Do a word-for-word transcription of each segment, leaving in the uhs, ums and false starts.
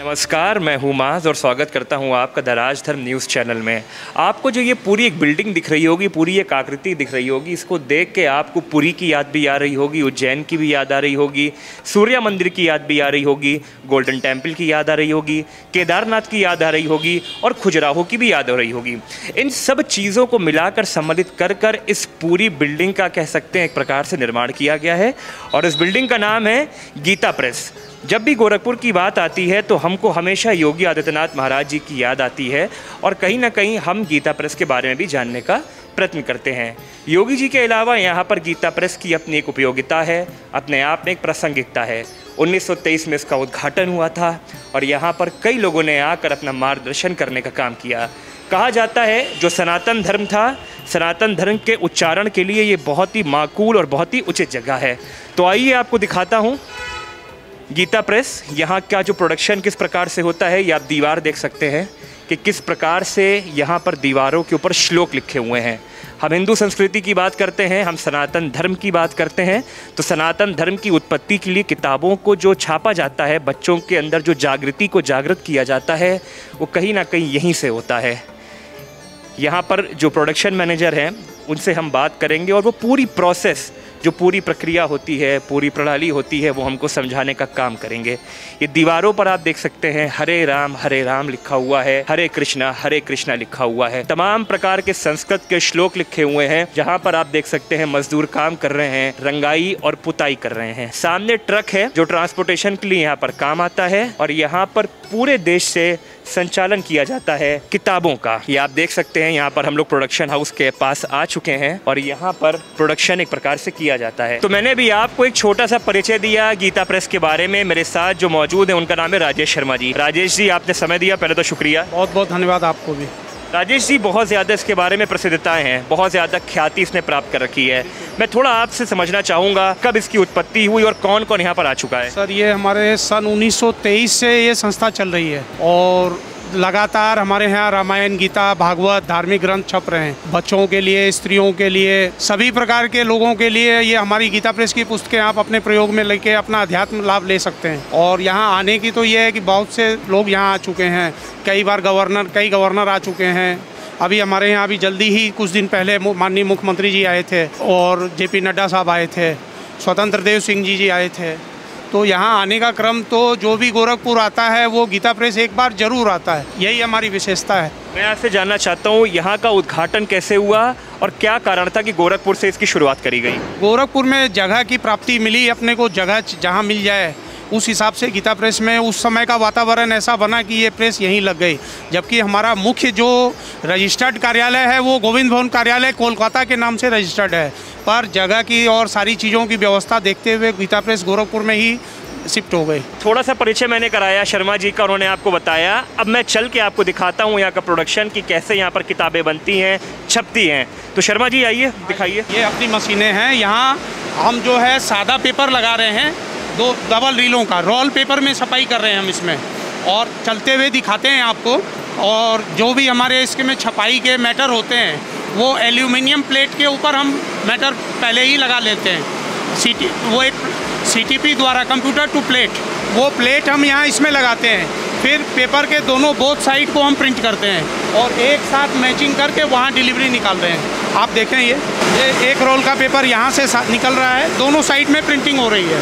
नमस्कार, मैं हूँ माज और स्वागत करता हूँ आपका द राजधर्म न्यूज़ चैनल में। आपको जो ये पूरी एक बिल्डिंग दिख रही होगी, पूरी एक आकृति दिख रही होगी, इसको देख के आपको पुरी की याद भी आ रही होगी, उज्जैन की भी याद आ रही होगी, सूर्य मंदिर की याद भी आ रही होगी, गोल्डन टेम्पल की याद आ रही होगी, केदारनाथ की याद आ रही होगी और खजुराहो की भी याद आ रही होगी। इन सब चीज़ों को मिलाकर सम्मिलित कर कर इस पूरी बिल्डिंग का कह सकते हैं एक प्रकार से निर्माण किया गया है और इस बिल्डिंग का नाम है गीता प्रेस। जब भी गोरखपुर की बात आती है तो हमको हमेशा योगी आदित्यनाथ महाराज जी की याद आती है और कहीं ना कहीं हम गीता प्रेस के बारे में भी जानने का प्रयत्न करते हैं। योगी जी के अलावा यहाँ पर गीता प्रेस की अपनी एक उपयोगिता है, अपने आप में एक प्रासंगिकता है। उन्नीस सौ तेईस में इसका उद्घाटन हुआ था और यहाँ पर कई लोगों ने आकर अपना मार्गदर्शन करने का काम किया। कहा जाता है जो सनातन धर्म था, सनातन धर्म के उच्चारण के लिए ये बहुत ही माकूल और बहुत ही उचित जगह है। तो आइए आपको दिखाता हूँ गीता प्रेस। यहाँ का जो प्रोडक्शन किस प्रकार से होता है ये आप दीवार देख सकते हैं कि किस प्रकार से यहाँ पर दीवारों के ऊपर श्लोक लिखे हुए हैं। हम हिंदू संस्कृति की बात करते हैं, हम सनातन धर्म की बात करते हैं, तो सनातन धर्म की उत्पत्ति के लिए किताबों को जो छापा जाता है, बच्चों के अंदर जो जागृति को जागृत किया जाता है, वो कहीं ना कहीं यहीं से होता है। यहाँ पर जो प्रोडक्शन मैनेजर हैं उनसे हम बात करेंगे और वो पूरी प्रोसेस, जो पूरी प्रक्रिया होती है, पूरी प्रणाली होती है, वो हमको समझाने का काम करेंगे। ये दीवारों पर आप देख सकते हैं हरे राम हरे राम लिखा हुआ है, हरे कृष्णा हरे कृष्णा लिखा हुआ है। तमाम प्रकार के संस्कृत के श्लोक लिखे हुए हैं। जहाँ पर आप देख सकते हैं मजदूर काम कर रहे हैं, रंगाई और पुताई कर रहे हैं। सामने ट्रक है जो ट्रांसपोर्टेशन के लिए यहाँ पर काम आता है और यहाँ पर पूरे देश से संचालन किया जाता है किताबों का। ये आप देख सकते हैं यहाँ पर हम लोग प्रोडक्शन हाउस के पास आ चुके हैं और यहाँ पर प्रोडक्शन एक प्रकार से किया जाता है। तो मैंने भी आपको एक छोटा सा परिचय दिया गीता प्रेस के बारे में। मेरे साथ जो मौजूद है उनका नाम है राजेश शर्मा जी। राजेश जी, आपने समय दिया, पहले तो शुक्रिया। बहुत बहुत धन्यवाद आपको भी। राजेश जी, बहुत ज़्यादा इसके बारे में प्रसिद्धताएं हैं, बहुत ज़्यादा ख्याति इसने प्राप्त कर रखी है। मैं थोड़ा आपसे समझना चाहूँगा कब इसकी उत्पत्ति हुई और कौन कौन यहाँ पर आ चुका है। सर, ये हमारे सन उन्नीस सौ तेईस से ये संस्था चल रही है और लगातार हमारे यहाँ रामायण, गीता, भागवत, धार्मिक ग्रंथ छप रहे हैं। बच्चों के लिए, स्त्रियों के लिए, सभी प्रकार के लोगों के लिए ये हमारी गीता प्रेस की पुस्तकें आप अपने प्रयोग में लेके अपना अध्यात्म लाभ ले सकते हैं। और यहाँ आने की तो ये है कि बहुत से लोग यहाँ आ चुके हैं। कई बार गवर्नर कई गवर्नर आ चुके हैं। अभी हमारे यहाँ अभी जल्दी ही कुछ दिन पहले माननीय मुख्यमंत्री जी आए थे और जे पी नड्डा साहब आए थे, स्वतंत्र देव सिंह जी जी आए थे। तो यहाँ आने का क्रम तो जो भी गोरखपुर आता है वो गीता प्रेस एक बार जरूर आता है, यही हमारी विशेषता है। मैं आपसे जानना चाहता हूँ यहाँ का उद्घाटन कैसे हुआ और क्या कारण था कि गोरखपुर से इसकी शुरुआत करी गई। गोरखपुर में जगह की प्राप्ति मिली, अपने को जगह जहाँ मिल जाए उस हिसाब से गीता प्रेस में उस समय का वातावरण ऐसा बना कि ये प्रेस यहीं लग गई। जबकि हमारा मुख्य जो रजिस्टर्ड कार्यालय है वो गोविंद भवन कार्यालय कोलकाता के नाम से रजिस्टर्ड है, पर जगह की और सारी चीज़ों की व्यवस्था देखते हुए गीता प्रेस गोरखपुर में ही शिफ्ट हो गई। थोड़ा सा परिचय मैंने कराया शर्मा जी का, उन्होंने आपको बताया। अब मैं चल के आपको दिखाता हूँ यहाँ का प्रोडक्शन की कैसे यहाँ पर किताबें बनती हैं, छपती हैं। तो शर्मा जी आइए, दिखाइए। ये अपनी मशीनें हैं। यहाँ हम जो है सादा पेपर लगा रहे हैं, दो डबल रीलों का रोल पेपर में छपाई कर रहे हैं हम इसमें, और चलते हुए दिखाते हैं आपको। और जो भी हमारे इसके में छपाई के मैटर होते हैं वो एल्यूमिनियम प्लेट के ऊपर हम मैटर पहले ही लगा लेते हैं। सी टी वो एक सी टी पी द्वारा कंप्यूटर टू प्लेट, वो प्लेट हम यहाँ इसमें लगाते हैं। फिर पेपर के दोनों बोथ साइड को हम प्रिंट करते हैं और एक साथ मैचिंग करके वहाँ डिलीवरी निकाल रहे हैं। आप देखें ये ये एक रोल का पेपर यहाँ से निकल रहा है, दोनों साइड में प्रिंटिंग हो रही है।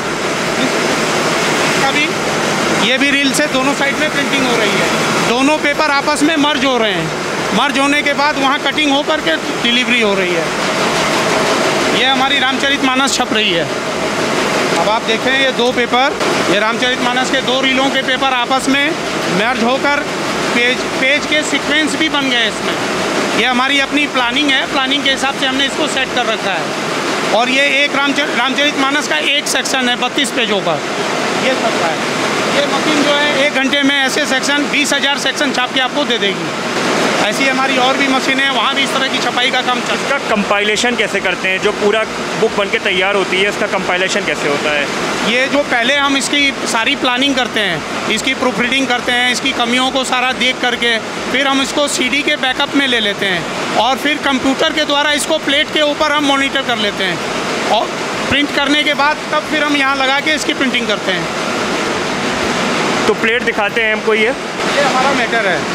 कभी ये भी रील से दोनों साइड में प्रिंटिंग हो रही है। दोनों पेपर आपस में मर्ज हो रहे हैं। मर्ज होने के बाद वहाँ कटिंग हो करके डिलीवरी हो रही है। ये हमारी रामचरितमानस छप रही है। अब आप देखें ये दो पेपर, ये रामचरितमानस के दो रीलों के पेपर आपस में मर्ज होकर पेज पेज के सीक्वेंस भी बन गए इसमें। ये हमारी अपनी प्लानिंग है, प्लानिंग के हिसाब से हमने इसको सेट कर रखा है। और ये एक रामचर रामचरितमानस का एक सेक्शन है बत्तीस पेजों का, ये सब का है। ये मशीन जो है एक घंटे में ऐसे सेक्शन बीस हज़ार सेक्शन छाप के आपको दे देगी। ऐसी हमारी और भी मशीनें हैं, वहाँ भी इस तरह की छपाई का काम चलता है। इसका कंपाइलेशन कैसे करते हैं? जो पूरा बुक बन के तैयार होती है, इसका कंपाइलेशन कैसे होता है? ये जो पहले हम इसकी सारी प्लानिंग करते हैं, इसकी प्रूफ रीडिंग करते हैं, इसकी कमियों को सारा देख करके फिर हम इसको सीडी के बैकअप में ले लेते हैं और फिर कंप्यूटर के द्वारा इसको प्लेट के ऊपर हम मॉनिटर कर लेते हैं और प्रिंट करने के बाद तब फिर हम यहाँ लगा के इसकी प्रिंटिंग करते हैं। तो प्लेट दिखाते हैं हमको। ये ये हमारा मैटर है,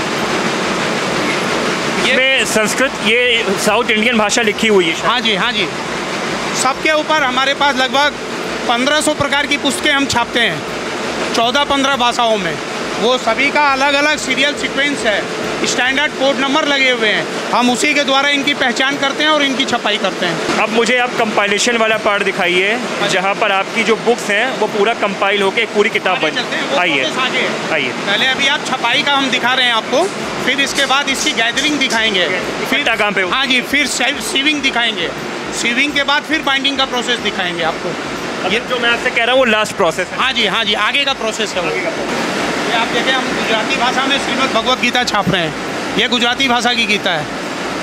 ये संस्कृत, ये साउथ इंडियन भाषा लिखी हुई है। हाँ जी, हाँ जी। सबके ऊपर हमारे पास लगभग पंद्रह सौ प्रकार की पुस्तकें हम छापते हैं, चौदह पंद्रह भाषाओं में। वो सभी का अलग अलग सीरियल सीक्वेंस है, स्टैंडर्ड कोड नंबर लगे हुए हैं। हम उसी के द्वारा इनकी पहचान करते हैं और इनकी छपाई करते हैं। अब मुझे आप कंपाइलेशन वाला पार्ट दिखाइए, जहाँ पर आपकी जो बुक्स हैं वो पूरा कंपाइल होकर एक पूरी किताब बन। आइए आइए, पहले अभी आप छपाई का हम दिखा रहे हैं आपको, फिर इसके बाद इसकी गैदरिंग दिखाएंगे, फिर कहाँ पे? हाँ जी, फिर सीविंग दिखाएंगे, सीविंग के बाद फिर बाइंडिंग का प्रोसेस दिखाएंगे आपको। ये जो मैं आपसे कह रहा हूँ वो लास्ट प्रोसेस है। हाँ जी, हाँ जी, आगे का प्रोसेस है वो। ये आप देखें, हम गुजराती भाषा में श्रीमद् भगवत गीता छाप रहे हैं। ये गुजराती भाषा की गीता है,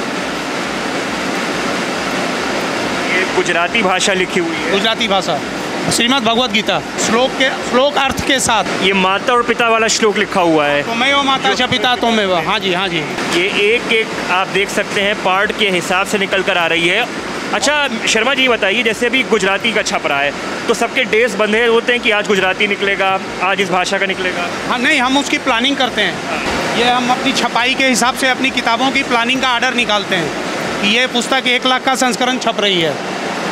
ये गुजराती भाषा लिखी हुई है, गुजराती भाषा श्रीमद् भगवत गीता, श्लोक के श्लोक अर्थ के साथ। ये माता और पिता वाला श्लोक लिखा हुआ है, त्वमेव माता च पिता त्वमेव। हाँ जी, हाँ जी। ये एक एक आप देख सकते हैं पार्ट के हिसाब से निकल कर आ रही है। अच्छा शर्मा जी बताइए, जैसे अभी गुजराती का छप रहा है तो सबके डेज बंधे होते हैं कि आज गुजराती निकलेगा, आज इस भाषा का निकलेगा? हाँ नहीं, हम उसकी प्लानिंग करते हैं। ये हम अपनी छपाई के हिसाब से अपनी किताबों की प्लानिंग का आर्डर निकालते हैं कि ये पुस्तक एक लाख का संस्करण छप रही है,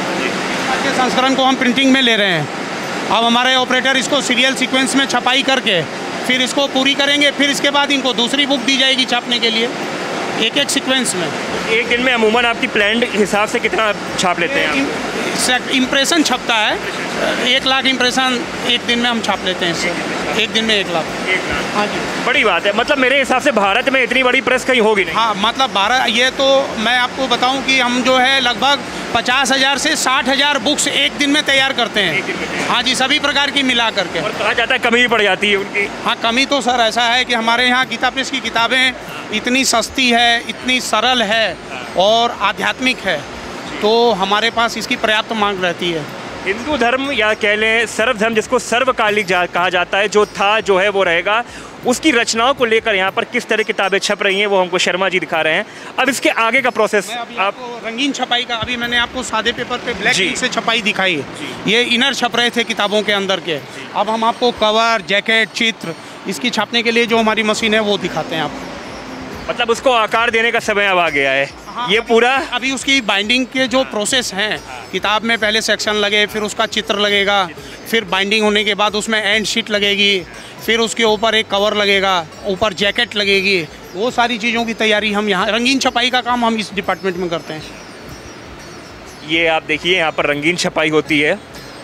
के संस्करण को हम प्रिंटिंग में ले रहे हैं। अब हमारे ऑपरेटर इसको सीरियल सीक्वेंस में छपाई करके फिर इसको पूरी करेंगे, फिर इसके बाद इनको दूसरी बुक दी जाएगी छापने के लिए, एक एक सीक्वेंस में। एक दिन में अमूमन आपकी प्लान्ड हिसाब से कितना छाप लेते हैं? इम्प्रेशन छपता है, एक लाख इम्प्रेशन एक दिन में हम छाप लेते हैं इससे, एक दिन में एक लाख। एक लाख हाँ जी, बड़ी बात है। मतलब मेरे हिसाब से भारत में इतनी बड़ी प्रेस कहीं होगी नहीं। हाँ मतलब भारत, ये तो मैं आपको बताऊं कि हम जो है लगभग पचास हज़ार से साठ हज़ार बुक्स एक दिन में तैयार करते हैं। हाँ जी, सभी प्रकार की मिला करके। और कहा जाता है कमी भी पड़ जाती है उनकी। हाँ, कमी तो सर ऐसा है कि हमारे यहाँ गीता प्रेस की किताबें इतनी सस्ती है, इतनी सरल है और आध्यात्मिक है, तो हमारे पास इसकी पर्याप्त मांग रहती है। हिंदू धर्म या कह लें सर्वधर्म, जिसको सर्वकालिक जा, कहा जाता है, जो था जो है वो रहेगा, उसकी रचनाओं को लेकर यहाँ पर किस तरह किताबें छप रही हैं वो हमको शर्मा जी दिखा रहे हैं। अब इसके आगे का प्रोसेस आप आपको रंगीन छपाई का, अभी मैंने आपको सादे पेपर पे ब्लैक इंक से छपाई दिखाई, ये इनर छप रहे थे किताबों के अंदर के। अब हम आपको कवर, जैकेट, चित्र इसकी छापने के लिए जो हमारी मशीन है वो दिखाते हैं आपको। मतलब उसको आकार देने का समय अब आ गया है। हाँ, ये अभी, पूरा अभी उसकी बाइंडिंग के जो प्रोसेस हैं, किताब में पहले सेक्शन लगे, फिर उसका चित्र लगेगा, फिर बाइंडिंग होने के बाद उसमें एंड शीट लगेगी, फिर उसके ऊपर एक कवर लगेगा, ऊपर जैकेट लगेगी, वो सारी चीज़ों की तैयारी हम यहाँ, रंगीन छपाई का काम हम इस डिपार्टमेंट में करते हैं। ये आप देखिए यहाँ पर रंगीन छपाई होती है।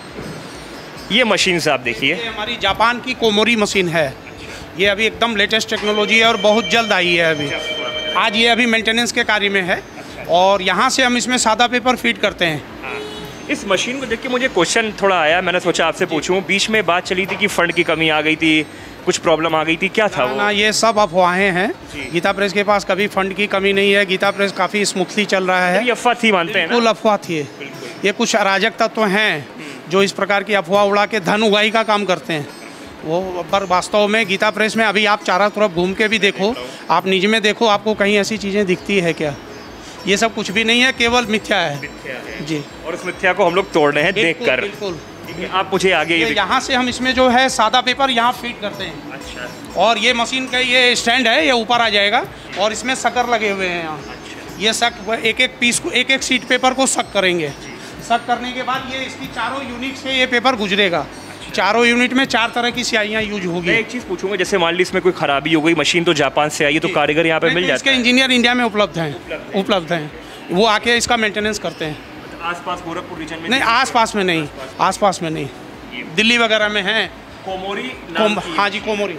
ये मशीन से आप देखिए, ये हमारी जापान की कोमोरी मशीन है। ये अभी एकदम लेटेस्ट टेक्नोलॉजी है और बहुत जल्द आई है। अभी आज ये अभी मेंटेनेंस के कार्य में है और यहाँ से हम इसमें सादा पेपर फीड करते हैं। इस मशीन को देख के मुझे क्वेश्चन थोड़ा आया, मैंने सोचा आपसे पूछूं। बीच में बात चली थी कि फंड की कमी आ गई थी, कुछ प्रॉब्लम आ गई थी, क्या था वो? ना, ये सब अफवाहें हैं। गीता प्रेस के पास कभी फंड की कमी नहीं है। गीता प्रेस काफ़ी स्मूथली चल रहा है। ये अफवाह थी मानते हैं ना? बिल्कुल अफवाह थी। ये कुछ अराजक तत्व हैं जो इस प्रकार की अफवाह उड़ा के धन उगाही का काम करते हैं। वो पर वास्तव में गीता प्रेस में अभी आप चारों तरफ घूम के भी देखो, आप निज में देखो, आपको कहीं ऐसी चीज़ें दिखती है क्या? ये सब कुछ भी नहीं है, केवल मिथ्या है, मिथ्या है। जी। और उस मिथ्या को हम लोग तोड़ रहे हैं देखकर। बिल्कुल। आप मुझे आगे ये यहाँ से हम इसमें जो है सादा पेपर यहाँ फीड करते हैं। अच्छा। और ये मशीन का ये स्टैंड है, ये ऊपर आ जाएगा और इसमें शक्कर लगे हुए हैं यहाँ। अच्छा। ये शक एक एक पीस को, एक एक शीट पेपर को शक करेंगे। शक करने के बाद ये इसकी चारों यूनिट से ये पेपर गुजरेगा। चारों यूनिट में चार तरह की स्याहियाँ यूज होगी। मैं एक चीज़ पूछूंगा, जैसे मान ली इसमें कोई खराबी हो गई, मशीन तो जापान से आई है, तो कारीगर यहाँ पे मिल जाते हैं? इसके इंजीनियर इंडिया में उपलब्ध हैं, उपलब्ध हैं, वो आके इसका मेंटेनेंस करते हैं। आसपास गोरखपुर रीजन में नहीं, आसपास में नहीं, आसपास में नहीं, दिल्ली वगैरह में हैं। कोमोरी कोम, हाँ जी, कोमोरी।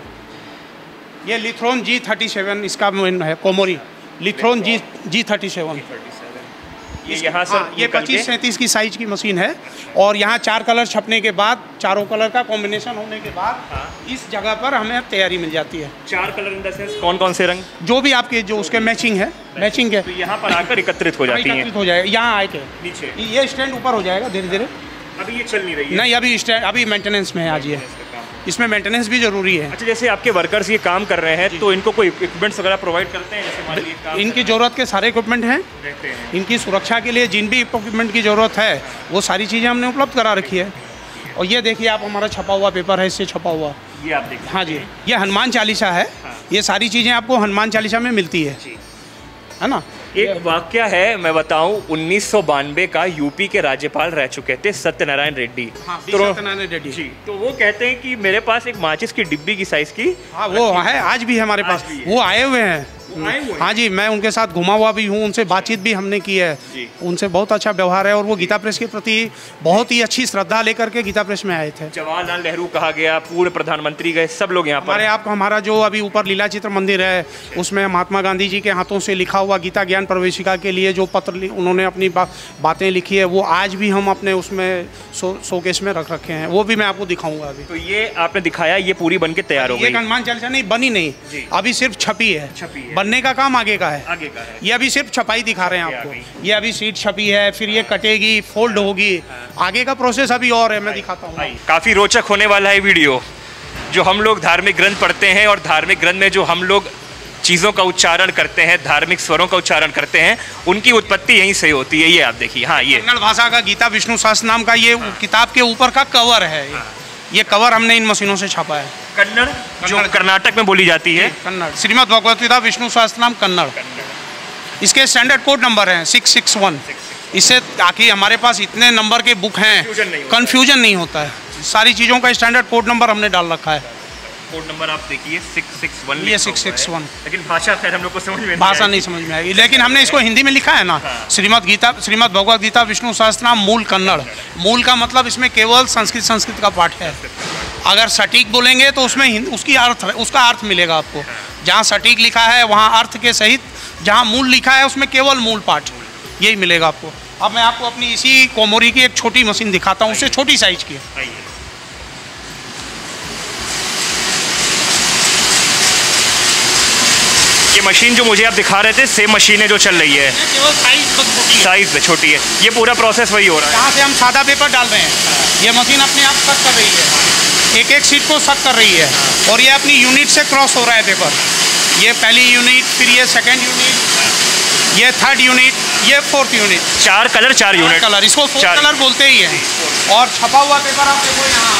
ये लिथ्रोन जी थर्टी सेवन इसका है, कोमोरी लिथ्रोन जी जी थर्टी सेवन। ये यहाँ से हाँ, ये पच्चीस सैंतीस की साइज की मशीन है और यहाँ चार कलर छपने के बाद, चारों कलर का कॉम्बिनेशन होने के बाद, हाँ, इस जगह पर हमें तैयारी मिल जाती है। चार कलर इन द सेंस कौन कौन से रंग? जो भी आपके जो उसके मैचिंग है, मैचिंग है, तो यहाँ पर आकर एकत्रित हो जाती है। एकत्रित हो जाएगा यहाँ आके नीचे। ये स्टैंड ऊपर हो जाएगा धीरे धीरे। अभी ये चल नहीं रही है? नहीं, अभी स्टैंड अभी मेंटेनेंस में है आज। ये इसमें मेंटेनेंस भी जरूरी है। अच्छा, जैसे आपके वर्कर्स ये काम कर रहे हैं तो इनको कोई इक्विपमेंट्स वगैरह प्रोवाइड करते हैं? जैसे मान लीजिए काम इनकी ज़रूरत के सारे इक्विपमेंट हैं, रहते हैं। इनकी सुरक्षा के लिए जिन भी इक्विपमेंट की ज़रूरत है वो सारी चीज़ें हमने उपलब्ध करा रखी है। और ये देखिए आप, हमारा छपा हुआ पेपर है, इससे छपा हुआ, ये आप देखिए। हाँ जी, ये हनुमान चालीसा है। हाँ। ये सारी चीज़ें आपको हनुमान चालीसा में मिलती है, जी। है ना। एक वाक्य है, मैं बताऊं, उन्नीस सौ बानवे का यूपी के राज्यपाल रह चुके थे सत्यनारायण रेड्डी। हाँ, तो सत्यनारायण रेड्डी जी, तो वो कहते हैं कि मेरे पास एक माचिस की डिब्बी की साइज की, हाँ वो है, आज भी है हमारे पास। भी है। वो आए हुए हैं। वो आए हुए हैं? हाँ जी, मैं उनके साथ घुमा हुआ भी हूँ, उनसे बातचीत भी हमने की है। जी। उनसे बहुत अच्छा व्यवहार है और वो गीता प्रेस के प्रति बहुत ही अच्छी श्रद्धा लेकर के गीता प्रेस में आए थे। जवाहरलाल नेहरू कहा गया, पूर्व प्रधानमंत्री गए, सब लोग यहाँ पर। हमारे आपको हमारा जो अभी ऊपर लीला चित्र मंदिर है, उसमें महात्मा गांधी जी के हाथों से लिखा हुआ गीता ज्ञान प्रवेशिका के लिए जो पत्र लि- उन्होंने अपनी बा, बातें लिखी है, वो आज भी हम अपने उसमें शो शोकेस में रख रखे हैं। वो भी मैं आपको दिखाऊंगा अभी। तो ये आपने दिखाया, ये पूरी बन के तैयार हो ये गई। हनुमान चालीसा नहीं बनी, नहीं जी। अभी सिर्फ छपी है। छपी है। बनने का काम आगे का है। आगे का है। ये अभी सिर्फ छपाई दिखा रहे हैं छपाई आ आपको। ये अभी सीट छपी है, फिर ये कटेगी, फोल्ड होगी, आगे का प्रोसेस अभी और है, मैं दिखाता हूँ। भाई, काफी रोचक होने वाला है वीडियो। जो हम लोग धार्मिक ग्रंथ पढ़ते हैं और धार्मिक ग्रंथ में जो हम लोग चीज़ों का उच्चारण करते हैं, धार्मिक स्वरों का उच्चारण करते हैं, उनकी उत्पत्ति यहीं से होती है। ये आप देखिए। हाँ, ये कन्नड़ भाषा का गीता विष्णु सहस्त्र नाम का ये किताब के ऊपर का कवर है। ये ये कवर हमने इन मशीनों से छापा है। कन्नड़ जो कन्नड़। कर्नाटक में बोली जाती है। कन्नड़, श्रीमद् भगवत गीता विष्णु सहस्त्र नाम कन्नड़। इसके स्टैंडर्ड कोड नंबर हैं सिक्स सिक्स वन। इससे ताकि हमारे पास इतने नंबर के बुक हैं, Confusion नहीं होता। कन्फ्यूजन नहीं होता है। सारी चीज़ों का स्टैंडर्ड कोड नंबर हमने डाल रखा है। कोड नंबर आप देखिए सिक्स सिक्स वन। ये सिक्स सिक्स वन। लेकिन भाषा खैर हम लोग को समझ में भाषा आई। नहीं समझ में आएगी, लेकिन हमने इसको हिंदी में लिखा है ना। हाँ। श्रीमद् गीता श्रीमद् भगवत गीता विष्णु सहस्त्रनाम मूल कन्नड़। मूल का मतलब इसमें केवल संस्कृत संस्कृत का पाठ है। अगर सटीक बोलेंगे तो उसमें हिंद- उसकी अर्थ उसका अर्थ मिलेगा आपको। जहाँ सटीक लिखा है वहाँ अर्थ के सहित, जहाँ मूल लिखा है उसमें केवल मूल पाठ, यही मिलेगा आपको। अब मैं आपको अपनी इसी कोमोरी की एक छोटी मशीन दिखाता हूँ, उससे छोटी साइज की। आइए। ये मशीन जो मुझे आप दिखा रहे थे, सेम मशीन है जो चल रही है। केवल साइज छोटी है। साइज छोटी है। ये पूरा प्रोसेस वही हो रहा है। यहाँ से हम सादा पेपर डाल रहे हैं, ये मशीन अपने आप सक कर रही है, एक एक सीट को सक कर रही है, और ये अपनी यूनिट से क्रॉस हो रहा है पेपर। ये पहली यूनिट, फिर ये सेकंड यूनिट, ये थर्ड यूनिट, ये फोर्थ यूनिट। चार कलर चार यूनिट कलर, इसको फोर्थ चार- कलर बोलते ही है। और छपा हुआ पेपर आप देखो यहाँ,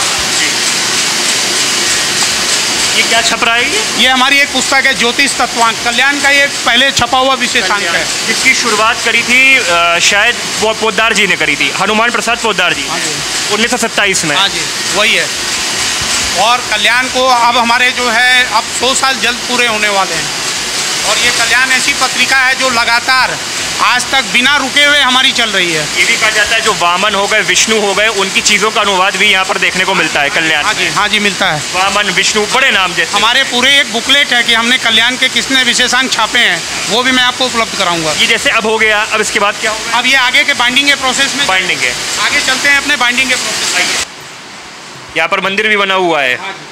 ये क्या छप रहा है? ये ये हमारी एक पुस्तक है ज्योतिष तत्वांक, कल्याण का ये पहले छपा हुआ विशेषांक है। जिसकी शुरुआत करी थी अ, शायद पो- पोद्दार जी ने करी थी, हनुमान प्रसाद पोद्दार जी, हाँ जी, उन्नीस सौ सत्ताईस में। हाँ जी, वही है। और कल्याण को अब हमारे जो है अब सौ साल जल्द पूरे होने वाले हैं। और ये कल्याण ऐसी पत्रिका है जो लगातार आज तक बिना रुके हुए हमारी चल रही है। ये भी कहा जाता है जो वामन हो गए, विष्णु हो गए, उनकी चीज़ों का अनुवाद भी यहाँ पर देखने को मिलता है कल्याण हाँ जी, में। हाँ जी, मिलता है। वामन, विष्णु, बड़े नाम जैसे। हमारे पूरे एक बुकलेट है कि हमने कल्याण के किसने विशेषांक छापे हैं, वो भी मैं आपको उपलब्ध कराऊंगा। ये जैसे अब हो गया, अब इसके बाद क्या होगा? अब ये आगे के बाइंडिंग के प्रोसेस में बाइंडिंग है। आगे चलते हैं अपने बाइंडिंग के प्रोसेस में। यहाँ पर मंदिर भी बना हुआ है। हाँ जी।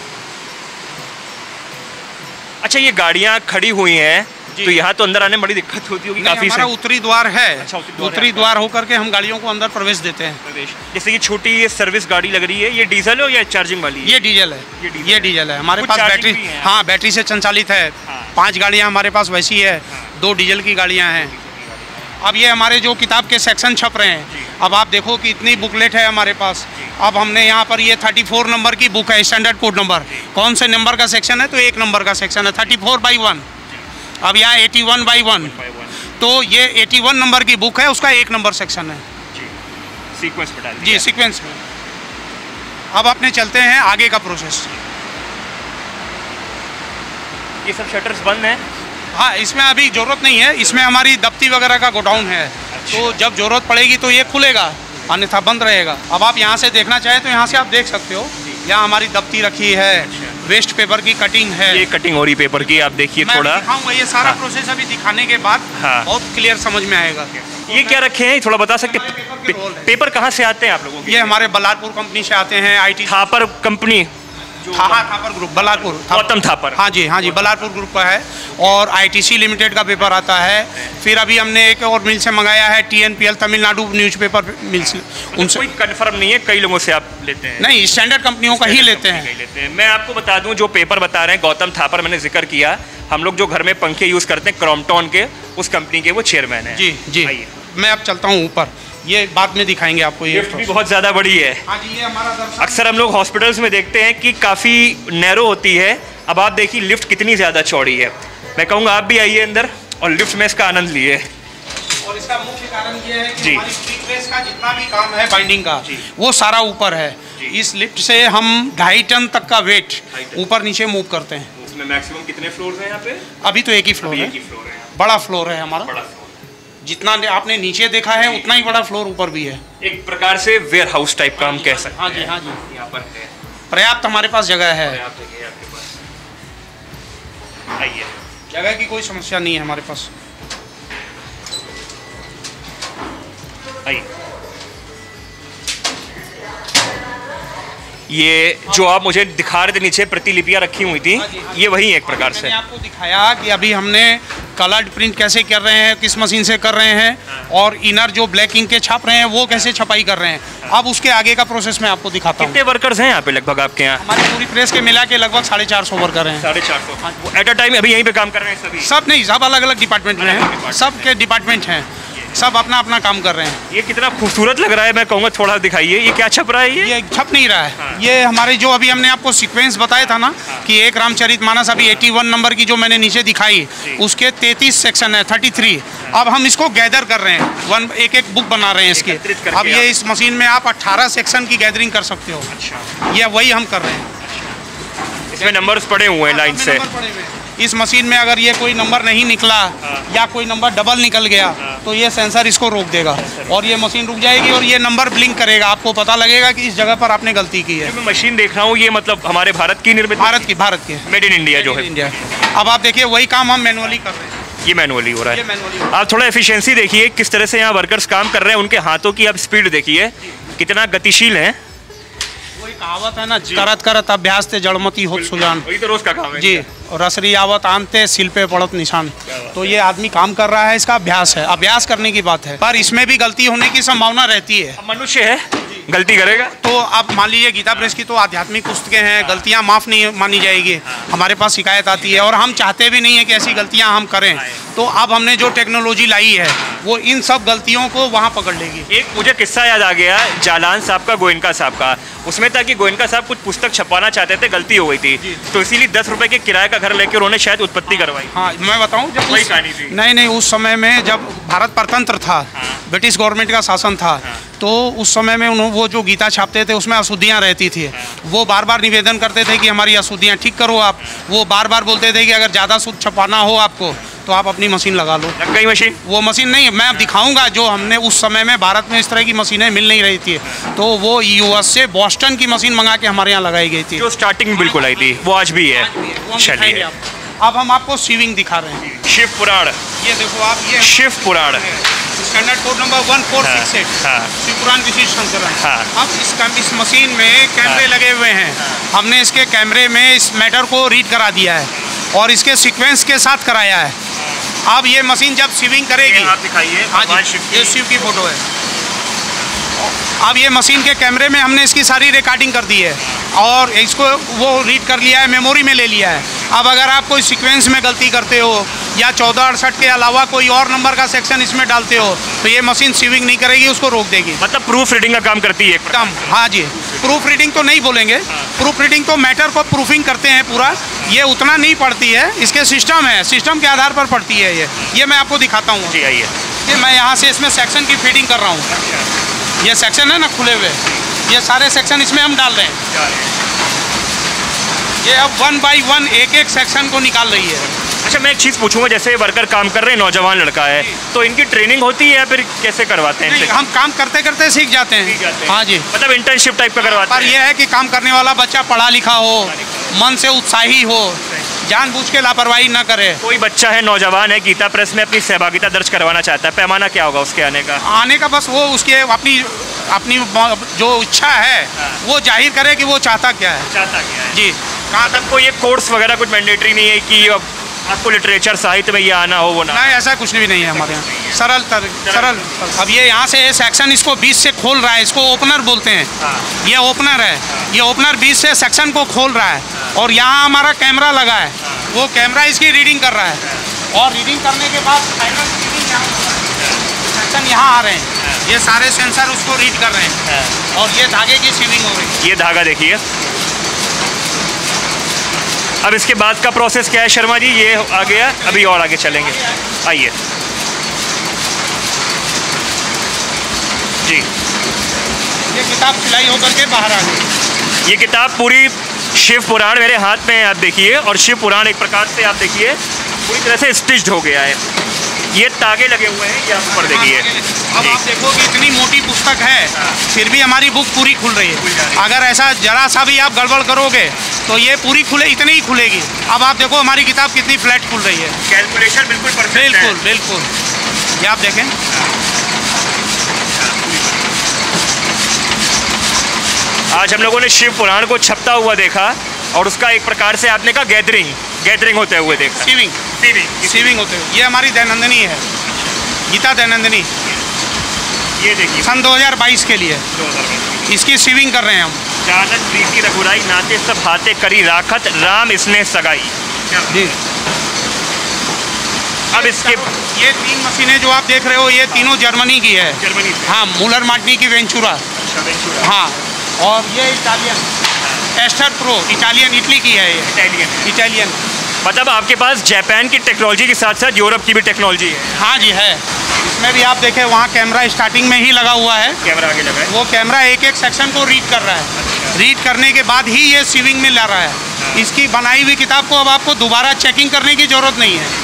अच्छा, ये गाड़ियाँ खड़ी हुई हैं, जी। तो यहाँ तो अंदर आने में बड़ी दिक्कत होती होगी नहीं, काफ़ी हमारा से। उत्तरी द्वार है। अच्छा, उत्तरी द्वार है उत्तरी आपका। द्वार होकर के हम गाड़ियों को अंदर प्रवेश देते हैं। प्रवेश। जैसे ये छोटी ये सर्विस गाड़ी लग रही है, ये डीजल हो या चार्जिंग वाली है? ये डीजल है, ये डीजल ये है। डीजल है। हमारे कुछ पास चार्जिंग बैटरी, भी है? हाँ बैटरी से संचालित है। हाँ। पांच गाड़ियाँ हमारे पास वैसी है, दो डीजल की गाड़ियाँ हैं। अब ये हमारे जो किताब के सेक्शन छप रहे हैं, अब आप देखो कि इतनी बुकलेट है हमारे पास। अब हमने यहाँ पर ये चौंतीस नंबर की बुक है, स्टैंडर्ड कोड नंबर। कौन से नंबर का सेक्शन है? तो एक नंबर का सेक्शन है, चौंतीस बाई वन। अब यहाँ इक्यासी बाई वन, तो ये इक्यासी नंबर की बुक है, उसका एक नंबर सेक्शन है। सीक्वेंस बता जी, दीजिए। सीक्वेंस में। अब अपने चलते हैं आगे का प्रोसेस। ये सब शटर्स बंद हैं। हाँ, इसमें अभी ज़रूरत नहीं है, इसमें हमारी दफ्ती वगैरह का गोडाउन है। तो जब ज़रूरत पड़ेगी तो ये खुलेगा, अन्यथा बंद रहेगा। अब आप यहाँ से देखना चाहें तो यहाँ से आप देख सकते हो। यहाँ हमारी दफ्ती रखी है, वेस्ट पेपर की कटिंग है। ये कटिंग हो रही पेपर की, आप देखिए मैं थोड़ा। दिखाऊंगा ये सारा हाँ। प्रोसेस अभी दिखाने के बाद हाँ। बहुत क्लियर समझ में आएगा। ये क्या रखे हैं, थोड़ा बता सकते? हमारे पेपर के पे, रोल है। पेपर कहाँ से आते हैं आप लोगों के? ये हमारे बलारपुर कंपनी से आते हैं, आई टी थापर कंपनी, हाँ थापर ग्रुप, बलारपुर गौतम थापर। हाँ जी, हाँ जी, बलारपुर ग्रुप का है। और आईटीसी लिमिटेड का पेपर आता है। फिर अभी हमने एक और मिल से मंगाया है, टीएनपीएल तमिलनाडु न्यूज़पेपर मिल से, उनसे। कोई कंफर्म नहीं है, कई लोगों से आप लेते हैं? नहीं, स्टैंडर्ड कंपनियों का ही लेते हैं। नहीं लेते हैं। मैं आपको बता दूं, जो पेपर बता रहे हैं गौतम थापर, मैंने जिक्र किया, हम लोग जो घर में पंखे यूज़ करते हैं क्रॉम्पटन के, उस कंपनी के वो चेयरमैन हैं। जी जी, आइए। मैं अब चलता हूँ ऊपर। ये बाद में दिखाएंगे आपको। ये लिफ्ट भी बहुत ज़्यादा बड़ी है। हाँ जी, ये हमारा दरअसल अक्सर हम लोग हॉस्पिटल्स में देखते हैं कि काफ़ी नैरो होती है, अब आप देखिए लिफ्ट कितनी ज़्यादा चौड़ी है। मैं कहूँगा आप भी आइए अंदर और लिफ्ट में इसका आनंद लिए। और इसका मुख्य कारण ये है कि जी। हमारी प्री प्रेस का जितना भी काम है बाइंडिंग का, वो सारा ऊपर है। इस लिफ्ट से हम ढाई टन तक का वेट ऊपर नीचे मूव करते हैं। उसमें मैक्सिमम कितने फ्लोर्स हैं यहाँ पे? अभी तो एक ही फ्लोर है, एक ही फ्लोर है, बड़ा फ्लोर है हमारा। बड़ा फ्लोर। जितना आपने नीचे देखा है उतना ही बड़ा फ्लोर ऊपर भी है। एक प्रकार से वेयर हाउस टाइप का हम कह सकते हैं। हाँ जी, हाँ जी, यहाँ पर है पर्याप्त हमारे पास जगह है। आप देखिए आपके पास। आइए, जगह की कोई समस्या नहीं है हमारे पास। आइए। ये जो आप मुझे दिखा रहे थे नीचे प्रतिलिपियां रखी हुई थी, ये वही एक प्रकार से। मैंने आपको दिखाया कि अभी हमने कलर्ड प्रिंट कैसे कर रहे हैं, किस मशीन से कर रहे हैं, और इनर जो ब्लैक इंक के छाप रहे हैं वो कैसे छपाई कर रहे हैं। अब उसके आगे का प्रोसेस मैं आपको दिखाता हूँ। कितने वर्कर्स हैं यहाँ पे लगभग आपके यहाँ? हमारी पूरी प्रेस के मिला के लगभग साढ़े चार सौ वर्कर हैं। साढ़े चार सौ एट अ टाइम अभी यहीं पे काम कर रहे हैं सभी? सब नहीं, सब अलग अलग डिपार्टमेंट में हैं, सब के डिपार्टमेंट हैं, सब अपना अपना काम कर रहे हैं। ये कितना खूबसूरत लग रहा है, मैं कहूँगा थोड़ा दिखाइए, ये क्या छप रहा है? ये ये छप नहीं रहा है। ये हमारे जो अभी हमने आपको सीक्वेंस बताया था ना कि एक रामचरितमानस अभी इक्यासी नंबर की जो मैंने नीचे दिखाई, उसके तैंतीस सेक्शन है, तैंतीस। अब हम इसको गैदर कर रहे हैं, वन एक एक बुक बना रहे हैं इसके। अब ये इस मशीन में आप अट्ठारह सेक्शन की गैदरिंग कर सकते हो। अच्छा, ये वही हम कर रहे हैं। इसमें नंबर्स पड़े हुए हैं लाइन से। इस मशीन में अगर ये कोई नंबर नहीं निकला या कोई नंबर डबल निकल गया तो ये सेंसर इसको रोक देगा और ये मशीन रुक जाएगी और ये नंबर ब्लिंक करेगा, आपको पता लगेगा कि इस जगह पर आपने गलती की है। मैं मशीन देख रहा हूँ, ये मतलब हमारे भारत की निर्मित? भारत की, भारत की, मेड इन इंडिया जो है। इंडिया। अब आप देखिए वही काम हम मैनुअली कर रहे हैं। ये मैनुअली हो रहा ये है। मैनुअली। आप थोड़ा एफिशिएंसी देखिए किस तरह से यहाँ वर्कर्स काम कर रहे हैं, उनके हाथों की आप स्पीड देखिए कितना गतिशील है। वही कहावत है ना, करत करत अभ्यास ते जड़मती होत सुजान। वही तो रोज का काम है जी, और रसरी आवत आनते सिल पे पड़त निशान। तो ये आदमी काम कर रहा है, इसका अभ्यास है, अभ्यास करने की बात है, पर इसमें भी गलती होने की संभावना रहती है। अब मनुष्य है, गलती करेगा। तो आप मान लीजिए गीता प्रेस की तो आध्यात्मिक पुस्तकें हैं, गलतियां माफ़ नहीं मानी जाएगी। हमारे पास शिकायत आती है और हम चाहते भी नहीं है कि ऐसी गलतियां हम करें। तो अब हमने जो टेक्नोलॉजी लाई है वो इन सब गलतियों को वहाँ पकड़ लेगी। एक मुझे किस्सा याद आ गया, जालान साहब का, गोयनका साहब का। उसमें था कि गोयनका साहब कुछ पुस्तक छपवाना चाहते थे, गलती हो गई थी, तो इसीलिए दस रुपए के किराए का घर लेकर उन्होंने शायद उत्पत्ति करवाई। हाँ, मैं बताऊं, जब वही उस, कहानी थी। नहीं नहीं उस समय में जब भारत परतंत्र था, ब्रिटिश गवर्नमेंट का शासन था, तो उस समय में उन्होंने वो जो गीता छापते थे उसमें अशुद्धियाँ रहती थी। वो बार बार निवेदन करते थे कि हमारी अशुद्धियाँ ठीक करो आप। वो बार बार बोलते थे कि अगर ज़्यादा शुद्ध छपाना हो आपको तो आप अपनी मशीन लगा लो। लग गई मशीन? वो मशीन नहीं, मैं अब दिखाऊंगा। जो हमने उस समय में भारत में इस तरह की मशीनें मिल नहीं रही थी, तो वो यूएस से बॉस्टन की मशीन मंगा के हमारे यहाँ लगाई गई थी, जो स्टार्टिंग में बिल्कुल आई थी, वो आज भी है। चलिए, अब हम आपको सीविंग दिखा रहे हैं। शिव पुराण, ये देखो आप, ये Shiv Puran standard code number one four six eight, हाँ। शिवपुराण विशिष्ट संस्करण। हाँ। अब इस कम इस मशीन में कैमरे लगे हुए हैं। हमने इसके कैमरे में इस मैटर को रीड करा दिया है और इसके सीक्वेंस के साथ कराया है। अब ये मशीन जब सीविंग करेगी, आप दिखाइए। हाँ जी, ये शिव की फोटो है। अब ये मशीन के कैमरे में हमने इसकी सारी रिकॉर्डिंग कर दी है और इसको वो रीड कर लिया है, मेमोरी में ले लिया है। अब अगर आप कोई सीक्वेंस में गलती करते हो या चौदह अड़सठ के अलावा कोई और नंबर का सेक्शन इसमें डालते हो तो ये मशीन सीविंग नहीं करेगी, उसको रोक देगी। मतलब प्रूफ रीडिंग का काम करती है एकदम। हाँ जी, प्रूफ रीडिंग तो नहीं बोलेंगे, प्रूफ रीडिंग तो मैटर को प्रूफिंग करते हैं पूरा। ये उतना नहीं पढ़ती है, इसके सिस्टम है, सिस्टम के आधार पर पढ़ती है ये ये मैं आपको दिखाता हूँ। जी आइए। ये मैं यहाँ से इसमें सेक्शन की फीडिंग कर रहा हूँ। ये सेक्शन है ना खुले हुए, ये सारे सेक्शन इसमें हम डाल रहे हैं। ये अब वन बाय वन एक एक सेक्शन को निकाल रही है। अच्छा, मैं एक चीज़ पूछूंगा, जैसे वर्कर काम कर रहे हैं, नौजवान लड़का है, तो इनकी ट्रेनिंग होती है या फिर कैसे करवाते हैं? नहीं, हम काम करते करते सीख जाते हैं। हाँ जी, मतलब इंटर्नशिप टाइप का करवाते हैं। पर यह है कि काम करने वाला बच्चा पढ़ा लिखा हो, मन से उत्साही हो, जानबूझ के लापरवाही ना करे। कोई बच्चा है, नौजवान है, गीता प्रेस में अपनी सहभागिता दर्ज करवाना चाहता है, पैमाना क्या होगा उसके आने का? आने का बस वो उसके अपनी अपनी जो इच्छा है वो जाहिर करे कि वो चाहता क्या है। चाहता क्या है जी। कहाँ तक कोई एक कोर्स वगैरह कुछ मैंडेटरी नहीं है कि अब आपको लिटरेचर साहित्य में ये आना हो, वो ना? नहीं, ऐसा कुछ भी नहीं है हमारे यहाँ। सरल तर, सरल। अब ये यहाँ से ये सेक्शन इसको बीच से खोल रहा है, इसको ओपनर बोलते हैं। हाँ। ये ओपनर है, ये ओपनर बीच से सेक्शन को खोल रहा है और यहाँ हमारा कैमरा लगा है, वो कैमरा इसकी रीडिंग कर रहा है और रीडिंग करने के बाद फाइनल रीडिंग यहाँ सेक्शन यहाँ आ रहे हैं। ये सारे सेंसर उसको रीड कर रहे हैं। हाँ। और ये धागे की सीविंग हो रही है। ये धागा देखिए। अब इसके बाद का प्रोसेस क्या है शर्मा जी? ये आ गया, अभी और आगे चलेंगे, आइए जी। ये किताब सिलाई होकर के बाहर आ गई। ये किताब पूरी शिव पुराण मेरे हाथ में है, आप देखिए, और शिव पुराण एक प्रकार से आप देखिए पूरी तरह से स्टिच्ड हो गया है। ये तागे लगे हुए हैं यहाँ पर देखिए। अब आप देखो कि इतनी मोटी पुस्तक है, फिर भी हमारी बुक पूरी खुल रही है। अगर ऐसा जरा सा भी आप गड़बड़ करोगे तो ये पूरी खुले इतनी ही खुलेगी। अब आप देखो हमारी किताब कितनी फ्लैट खुल रही है। कैलकुलेशन बिल्कुल परफेक्ट है। बिल्कुल बिल्कुल, ये आप देखें। आज हम लोगों ने शिव पुराण को छपता हुआ देखा और उसका एक प्रकार से आपने कहा गैदरिंग गैदरिंग होते हुए देखा। सीविंग सीविंग सीविंग होते हुए। ये हमारी दैनंदिनी है, गीता दैनंदिनी। ये देखिए सन दो हज़ार बाईस के लिए इसकी सीविंग कर रहे हैं हम। जानत प्रीति रघुराई नाते सब हाथे करी राखत राम इसने सगाई जी। अब इसके ये तीन मशीनें जो आप देख रहे हो ये तीनों जर्मनी की है। जर्मनी से। हाँ, मूलर मार्टिनी की वेंचुरा। अच्छा, वेंचुरा। हाँ, और ये Italian Aster Pro, Italian, Italy की है ये। इटालियन इटालियन मतलब आपके पास जापान की टेक्नोलॉजी के साथ साथ यूरोप की भी टेक्नोलॉजी है। हाँ जी है। इसमें भी आप देखें वहाँ कैमरा स्टार्टिंग में ही लगा हुआ है। कैमरा आगे लगा है। वो कैमरा एक एक सेक्शन को रीड कर रहा है। अच्छा। रीड करने के बाद ही ये सीविंग में ला रहा है। इसकी बनाई हुई किताब को अब आपको दोबारा चेकिंग करने की ज़रूरत नहीं है।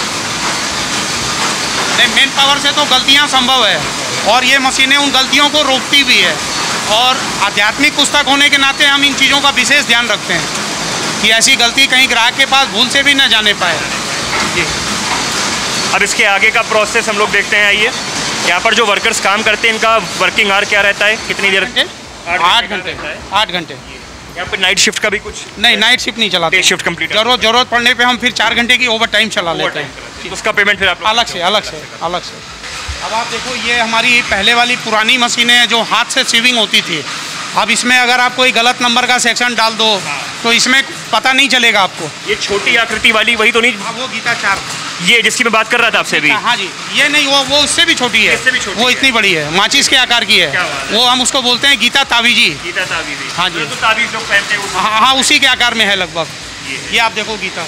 मेन पावर से तो गलतियाँ संभव है और ये मशीनें उन गलतियों को रोकती भी है। और आध्यात्मिक पुस्तक होने के नाते हम इन चीज़ों का विशेष ध्यान रखते हैं कि ऐसी गलती कहीं ग्राहक के पास भूल से भी न जाने पाए जी। अब इसके आगे का प्रोसेस हम लोग देखते हैं। आइए, यहाँ पर जो वर्कर्स काम करते हैं इनका वर्किंग आवर क्या रहता है, कितनी देर? आठ घंटे आठ घंटे यहाँ पे नाइट शिफ्ट का भी कुछ नहीं, नाइट शिफ्ट नहीं चलाते। Day shift complete. जरूरत जरूरत पड़ने पे हम फिर चार घंटे की ओवर टाइम चला लेते हैं। उसका पेमेंट फिर आप लोग अलग से अलग से अलग से। अब आप देखो ये हमारी पहले वाली पुरानी मशीनें हैं जो हाथ से सीविंग होती थी। अब इसमें अगर आप कोई गलत नंबर का सेक्शन डाल दो तो इसमें पता नहीं चलेगा आपको। ये छोटी आकृति वाली वही तो नहीं? हाँ, वो गीता चार, ये जिसकी मैं बात कर रहा था आपसे अभी। हाँ जी, ये नहीं, वो वो उससे भी छोटी है। इससे भी छोटी वो है। इतनी बड़ी है, माचिस के आकार की है। क्या बात है। वो हम उसको बोलते हैं गीता ताबीजी। गीता ताबीज़। हाँ जी। तो ताबीज़ लोग पहनते हैं वो। हाँ हाँ, उसी के आकार में है लगभग। ये ये आप देखो गीता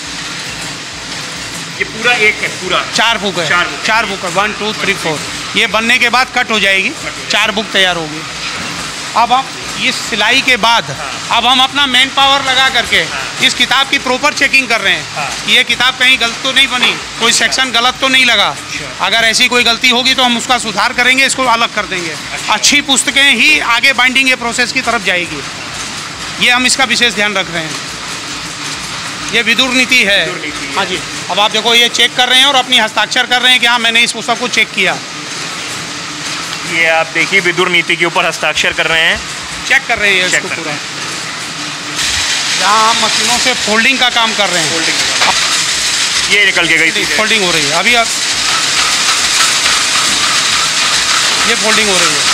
ये पूरा एक है, पूरा चार बुक है। चार बुक। चार बुक है, वन टू थ्री फोर। ये बनने के बाद कट हो जाएगी, चार बुक तैयार होगी। अब हम इस सिलाई के बाद अब हम अपना मैन पावर लगा करके इस किताब की प्रॉपर चेकिंग कर रहे हैं कि ये किताब कहीं गलत तो नहीं बनी, कोई सेक्शन गलत तो नहीं लगा। अगर ऐसी कोई गलती होगी तो हम उसका सुधार करेंगे, इसको अलग कर देंगे। अच्छी पुस्तकें ही आगे बाइंडिंग के प्रोसेस की तरफ जाएगी, ये हम इसका विशेष ध्यान रख रहे हैं। ये विदुर नीति है। हाँ जी। अब आप देखो ये चेक कर रहे हैं और अपनी हस्ताक्षर कर रहे हैं कि हाँ मैंने इस पुस्तक को चेक किया। ये आप देखिए विदुर नीति के ऊपर हस्ताक्षर कर रहे हैं, चेक कर रहे हैं इसको पूरा। यहाँ हम मशीनों से फोल्डिंग का काम कर रहे हैं। फोल्डिंग ये निकल के गई थी, फोल्डिंग हो रही है अभी। अब ये फोल्डिंग हो रही है।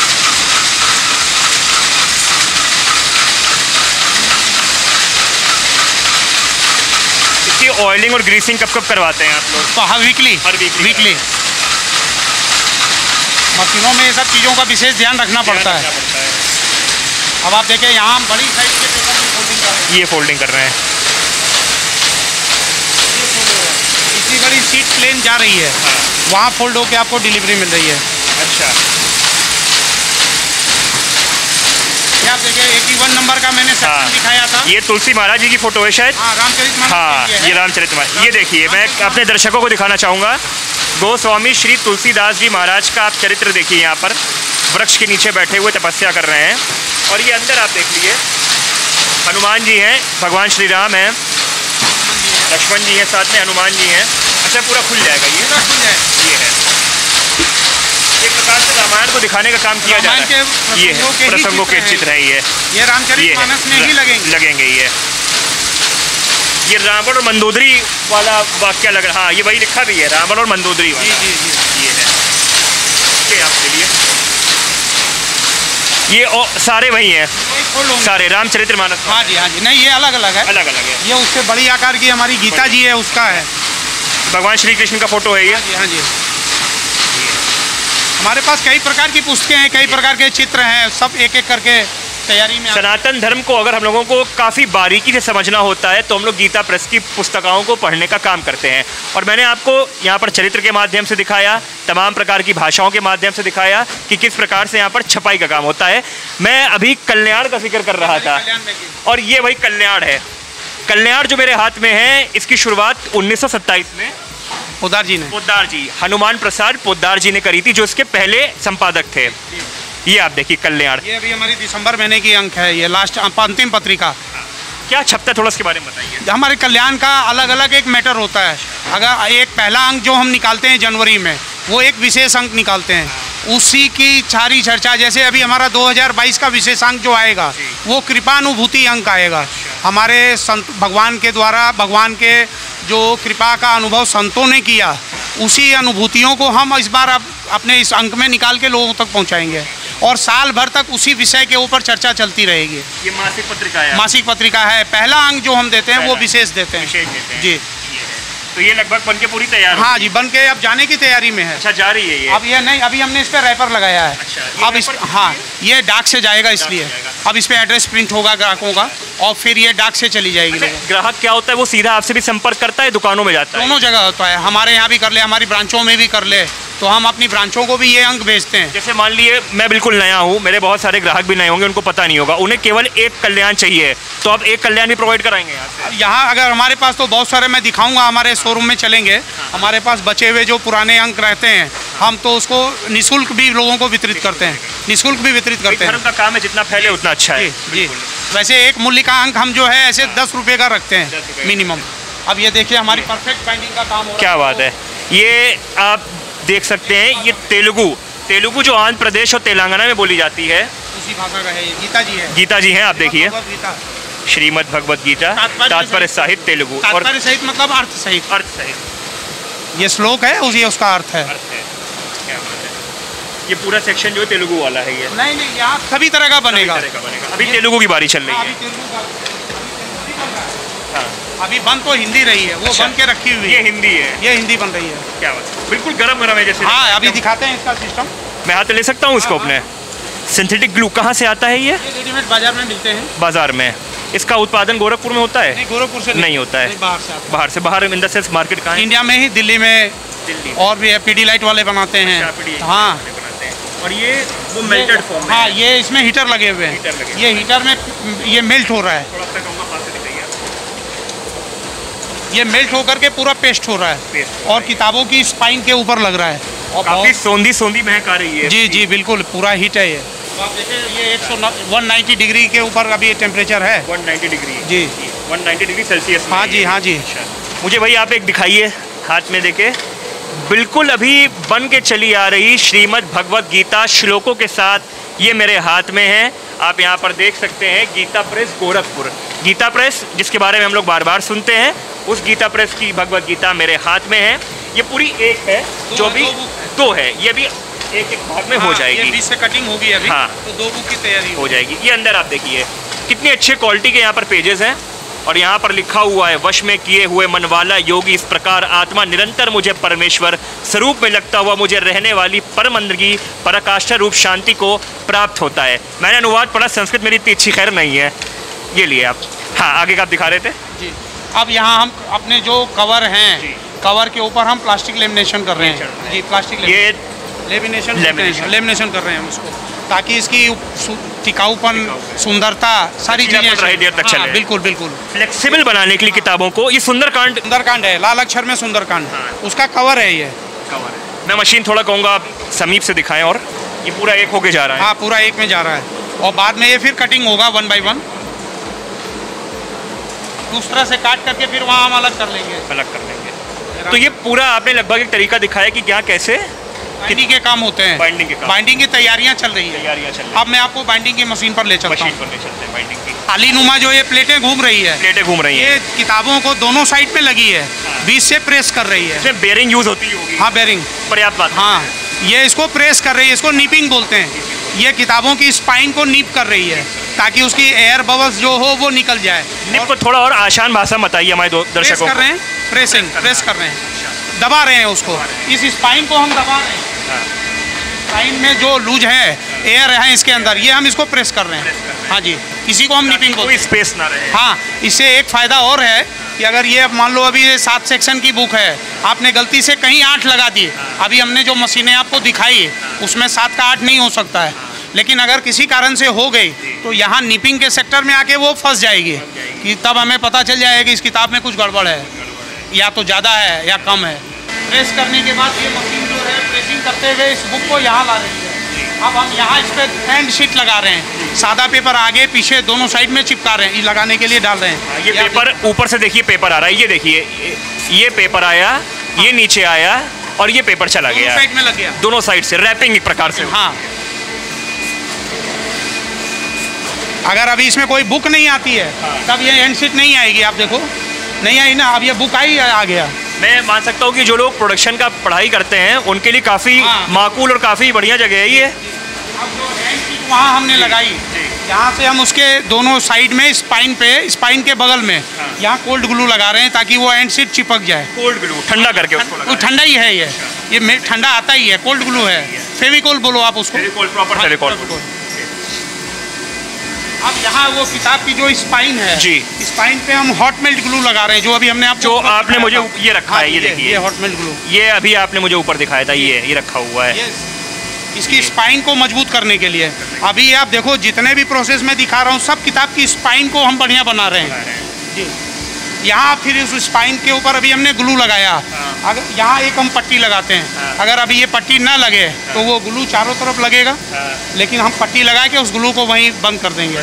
इसकी ऑयलिंग और ग्रीसिंग कब कब करवाते हैं आप लोग? तो हाँ, वीकली हर वीकली वीकली मशीनों में ये सब चीज़ों का विशेष ध्यान रखना पड़ता है। अब आप देखें यहाँ हम बड़ी साइज के पेपर की फोल्डिंग कर रहे हैं। ये फोल्डिंग कर रहे हैं। इतनी बड़ी सीट प्लेन जा रही है, वहाँ फोल्ड होकर आपको डिलीवरी मिल रही है। अच्छा, ये आप देखिए इक्यासी नंबर का मैंने सेक्शन हाँ। दिखाया था। ये तुलसी महाराज जी की फोटो है शायद। हाँ, रामचरितमानस हाँ, के लिए है। ये रामचरितमानस। ये देखिए, मैं अपने दर्शकों को दिखाना चाहूँगा, गोस्वामी श्री तुलसीदास जी महाराज का आप चरित्र देखिए। यहाँ पर वृक्ष के नीचे बैठे हुए तपस्या कर रहे हैं और ये अंदर आप देख लीजिए हनुमान जी हैं, भगवान श्री राम हैं, लक्ष्मण जी हैं, साथ में हनुमान जी हैं। अच्छा, पूरा खुल जाएगा ये पूरा खुल जाएगा। ये है एक प्रकार से रामायण को दिखाने का काम किया जा रहा है। ये है प्रसंगों के चित्र है। ये ये रामचरितमानस में ही लगेंगे लगेंगे ये ये रावण और मंदोदरी वाला वाक्य लग रहा है। ये वही लिखा भी है, रावण और मंदोदरी वाला। जी जी जी ये है, ये आपके लिए ये और सारे वही हैं, सारे रामचरितमानस। हाँ जी हाँ जी। नहीं, ये अलग अलग है, अलग अलग है। ये उससे बड़ी आकार की हमारी गीता जी है, उसका है। भगवान श्री कृष्ण का फोटो है ये। हाँ जी हाँ जी। हमारे पास कई प्रकार की पुस्तकें हैं, कई प्रकार के चित्र हैं, सब एक एक करके तैयारी में। सनातन धर्म को अगर हम लोगों को काफ़ी बारीकी से समझना होता है तो हम लोग गीता प्रेस की पुस्तकों को पढ़ने का काम करते हैं। और मैंने आपको यहाँ पर चरित्र के माध्यम से दिखाया, तमाम प्रकार की भाषाओं के माध्यम से दिखाया कि किस प्रकार से यहाँ पर छपाई का काम होता है। मैं अभी कल्याण का जिक्र कर रहा था और ये वही कल्याण है। कल्याण जो मेरे हाथ में है, इसकी शुरुआत उन्नीस सौ सत्ताईस में पोद्दार जी ने पोद्दार जी हनुमान प्रसाद पोद्दार जी ने करी थी, जो इसके पहले संपादक थे। ये आप देखिए कल्याण, ये अभी हमारी दिसंबर महीने की अंक है, ये लास्ट अंतिम पत्रिका। क्या छपता है थोड़ा इसके बारे में बताइए। हमारे कल्याण का अलग अलग एक मैटर होता है। अगर एक पहला अंक जो हम निकालते हैं जनवरी में, वो एक विशेष अंक निकालते हैं, उसी की सारी चर्चा। जैसे अभी हमारा दो हज़ार बाईस का विशेष अंक जो आएगा वो कृपानुभूति अंक आएगा। हमारे संत भगवान के द्वारा, भगवान के जो कृपा का अनुभव संतों ने किया, उसी अनुभूतियों को हम इस बार अब अपने इस अंक में निकाल के लोगों तक पहुंचाएंगे और साल भर तक उसी विषय के ऊपर चर्चा चलती रहेगी। ये मासिक पत्रिका है। मासिक पत्रिका है। पहला अंक जो हम देते हैं वो विशेष देते हैं। विशेष देते हैं। जी। तो ये लगभग बन के पूरी तैयार हाँ जी, बन के अब जाने की तैयारी में है। अच्छा, जा रही है ये? अब ये नहीं, अभी हमने इस पे रैपर लगाया है। अच्छा, अब इस हाँ, ये डाक से जाएगा, इसलिए अब इस पे एड्रेस प्रिंट होगा ग्राहकों का और फिर ये डाक से चली जाएगी। अच्छा, ग्राहक क्या होता है, वो सीधा आपसे भी संपर्क करता है, दुकानों में जाता है? दोनों जगह होता है। हमारे यहाँ भी कर ले, हमारी ब्रांचों में भी कर ले, तो हम अपनी ब्रांचों को भी ये अंक भेजते हैं। जैसे मान लिए मैं बिल्कुल नया हूँ, मेरे बहुत सारे ग्राहक भी नए होंगे, उनको पता नहीं होगा, उन्हें केवल एक कल्याण चाहिए, तो आप एक कल्याण भी प्रोवाइड कराएंगे यहाँ से? यहाँ अगर हमारे पास तो बहुत सारे मैं दिखाऊंगा, हमारे शोरूम में चलेंगे, हमारे पास बचे हुए जो पुराने अंक रहते हैं, हम तो उसको निःशुल्क भी लोगों को वितरित करते हैं, निःशुल्क भी वितरित करते हैं। धर्म का काम है, जितना फैले उतना अच्छा है। जी। वैसे एक मूल्य का अंक हम जो है ऐसे दस रुपये का रखते हैं मिनिमम। अब ये देखिए हमारी परफेक्ट बाइंडिंग का काम हो रहा है। क्या बात है। ये आप देख सकते हैं, ये तेलुगु तेलुगु जो आंध्र प्रदेश और तेलंगाना में बोली जाती है, उसी भाषा का है। ये गीता जी है। गीता जी हैं, आप देखिए, गीता श्रीमद भगवद गीता तात्पर्य सहित तेलुगु। और तात्पर्य सहित मतलब अर्थ सहित। अर्थ सहित ये श्लोक है, उसी उसका अर्थ है। अर्थ है। क्या बात है। ये पूरा सेक्शन जो है तेलुगु वाला है। ये नहीं नहीं, यहाँ सभी तरह का बनेगा। तरह का बनेगा। अभी तेलुगु की बारी चल रही है। हाँ, अभी बन तो हिंदी रही है, वो अच्छा, बन के रखी हुई ये है। हिंदी है। ये हिंदी बन रही है। क्या बात है। बिल्कुल गरम गरम है जैसे। हाँ, अभी दिखाते हैं इसका सिस्टम। मैं हाथ ले सकता हूँ इसको अपने? सिंथेटिक ग्लू कहाँ से आता है ये? ये रेडीमेड बाजार में मिलते हैं। बाजार में। इसका उत्पादन गोरखपुर में होता है? नहीं, गोरखपुर से नहीं होता है, बाहर से आता है। बाहर से। बाहर इन द सेंस मार्केट कहाँ है? इंडिया में ही, दिल्ली में, दिल्ली और भी है। पीडी लाइट वाले बनाते हैं। हाँ, और ये वो मेल्टेड फॉर्म में। हाँ, ये इसमें हीटर लगे हुए हीटर लगे हैं। ये हीटर में ये मेल्ट हो रहा है। थोड़ा सा कहूँगा, पास से दिखाइए आप। ये मेल्ट होकर के पूरा पेस्ट हो रहा है पेस्ट और किताबों की स्पाइन के ऊपर लग रहा है और काफी सौंधी सौंधी महक आ रही है। जी जी बिल्कुल, पूरा हीट है ये। तो आप देखिए, ये एक सौ नब्बे डिग्री के ऊपर अभी टेम्परेचर है। एक सौ नब्बे डिग्री। जी, एक सौ नब्बे डिग्री सेल्सियस। हाँ जी, हाँ जी। मुझे भाई आप एक दिखाइए हाथ में देके। बिल्कुल अभी बन के चली आ रही श्रीमद् भगवद गीता श्लोकों के साथ ये मेरे हाथ में है। आप यहाँ पर देख सकते हैं, गीता प्रेस गोरखपुर। गीता प्रेस जिसके बारे में हम लोग बार बार सुनते हैं, उस गीता प्रेस की भगवद गीता मेरे हाथ में है। ये पूरी एक है, जो भी दो है, ये भी एक एक भाग में हो जाएगी। ये बीच से कटिंग होगी अभी। हाँ, तो दो बुक की तैयारी हो जाएगी। ये अंदर आप देखिए कितनी अच्छे क्वालिटी के यहाँ पर पेजेस हैं और यहाँ पर लिखा हुआ है, वश में किए हुए मनवाला योगी इस प्रकार आत्मा निरंतर मुझे परमेश्वर स्वरूप में लगता हुआ मुझे रहने वाली परमंद की पराकाष्ठा रूप शांति को प्राप्त होता है। मैंने अनुवाद पढ़ा, संस्कृत मेरी इतनी अच्छी खैर नहीं है। ये लिए आप। हाँ, आगे का आप दिखा रहे थे जी। अब यहाँ हम अपने जो कवर हैं, कवर के ऊपर हम प्लास्टिक लेमिनेशन कर रहे हैं। जी, प्लास्टिक ये लेमिनेशन लेमिनेशन कर रहे हैं हम उसको, ताकि इसकी टिकाऊपन, सुंदरता, सारी चीजें रहे देर तक चले। बिल्कुल बिल्कुल फ्लेक्सिबल बनाने के लिए किताबों को। ये सुंदरकांड सुंदरकांड है, लाल अक्षर में सुंदरकांड। हाँ। उसका कवर है ये। कवर है। मैं मशीन थोड़ा कहूँगा आप समीप से दिखाएं। और ये पूरा एक होके जा रहा है? हाँ, पूरा एक में जा रहा है और बाद में ये फिर कटिंग होगा वन बाई वन। दूसरा से काट करके फिर वहाँ हम अलग कर लेंगे। अलग कर लेंगे। तो ये पूरा आपने लगभग एक तरीका दिखाया कि क्या कैसे बाइंडिंग के काम होते हैं। बाइंडिंग के काम। बाइंडिंग की तैयारियां चल रही है। तैयारियां चल रही है। अब मैं आपको बाइंडिंग की मशीन पर ले चलता हूँ। मशीन पर ले चलते हैं बाइंडिंग की। थाली नुमा जो ये प्लेटें घूम रही है, प्लेटें घूम रही हैं, ये किताबों को दोनों साइड पे लगी है, बीच से प्रेस कर रही है। इसमें बेरिंग यूज होती होगी? हाँ, बेरिंग पर्याप्त बात। हाँ, ये इसको प्रेस कर रही है, इसको नीपिंग बोलते हैं। ये किताबों की स्पाइन को नीप कर रही है ताकि उसकी एयर बबल्स जो हो वो निकल जाए। निप को थोड़ा और आसान भाषा बताइए हमारे दर्शकों को। कर रहे हैं, प्रेसिंग प्रेस कर रहे हैं, दबा रहे हैं उसको। इस स्पाइन को हम दबा रहे हैं। स्पाइन में जो लूज है, एयर है इसके अंदर, ये हम इसको प्रेस कर रहे हैं। हाँ जी, इसी को हम निपिंग बोलते हैं। कोई स्पेस ना रहे। हाँ, इससे एक फ़ायदा और है कि अगर ये मान लो अभी ये सात सेक्शन की बुक है, आपने गलती से कहीं आठ लगा दी, अभी हमने जो मशीनें आपको दिखाई उसमें सात का आठ नहीं हो सकता है, लेकिन अगर किसी कारण से हो गई तो यहाँ निपिंग के सेक्टर में आके वो फंस जाएगी, कि तब हमें पता चल जाएगा कि इस किताब में कुछ गड़बड़ है, या तो ज़्यादा है या कम है। प्रेस करने के बाद ये मशीन जो है प्रेसिंग करते हुए इस बुक को यहाँ ला रही है। अब हम यहाँ इस पर एंड शीट लगा रहे हैं, सादा पेपर आगे पीछे दोनों साइड में चिपका रहे हैं, ये लगाने के लिए डाल रहे हैं। ये पेपर ऊपर से देखिए पेपर आ रहा है, ये देखिए ये पेपर आया, ये नीचे आया और ये पेपर चला गया, साइड में लग गया, दोनों साइड से रैपिंग एक प्रकार से। हाँ, अगर अभी इसमें कोई बुक नहीं आती है तब ये एंड शीट नहीं आएगी। आप देखो नहीं आई ना, अब ये बुक आई आ गया। मैं मान सकता हूँ कि जो लोग प्रोडक्शन का पढ़ाई करते हैं उनके लिए काफ़ी हाँ। माकूल और काफ़ी बढ़िया जगह है ये। अब जो एंड शीट वहाँ हमने लगाई, यहाँ से हम उसके दोनों साइड में स्पाइन पे, स्पाइन के बगल में यहाँ कोल्ड ग्लू लगा रहे हैं ताकि वो एंड शीट चिपक जाए। कोल्ड ग्लू ठंडा करके उसको वो ठंडा ही है, ये ये ठंडा आता ही है, कोल्ड ग्लू है, फेविकोल बोलो आप उसको, फेविकोल, प्रॉपर फेविकोल। अब यहाँ वो किताब की जो स्पाइन है जी, स्पाइन पे हम हॉट मेल्ट ग्लू लगा रहे हैं, जो अभी हमने आपको जो आपने मुझे ये रखा है, ये देखिए ये हॉट मेल्ट ग्लू, ये अभी आपने मुझे ऊपर दिखाया था, ये ये रखा हुआ है इसकी स्पाइन को मजबूत करने के लिए। अभी आप देखो जितने भी प्रोसेस में दिखा रहा हूँ सब किताब की स्पाइन को हम बढ़िया बना रहे हैं जी। यहाँ फिर उस स्पाइन के ऊपर अभी हमने ग्लू लगाया, अगर यहाँ एक हम पट्टी लगाते हैं, अगर अभी ये पट्टी ना लगे तो वो ग्लू चारों तरफ लगेगा, लेकिन हम पट्टी लगा के उस ग्लू को वहीं बंद कर देंगे।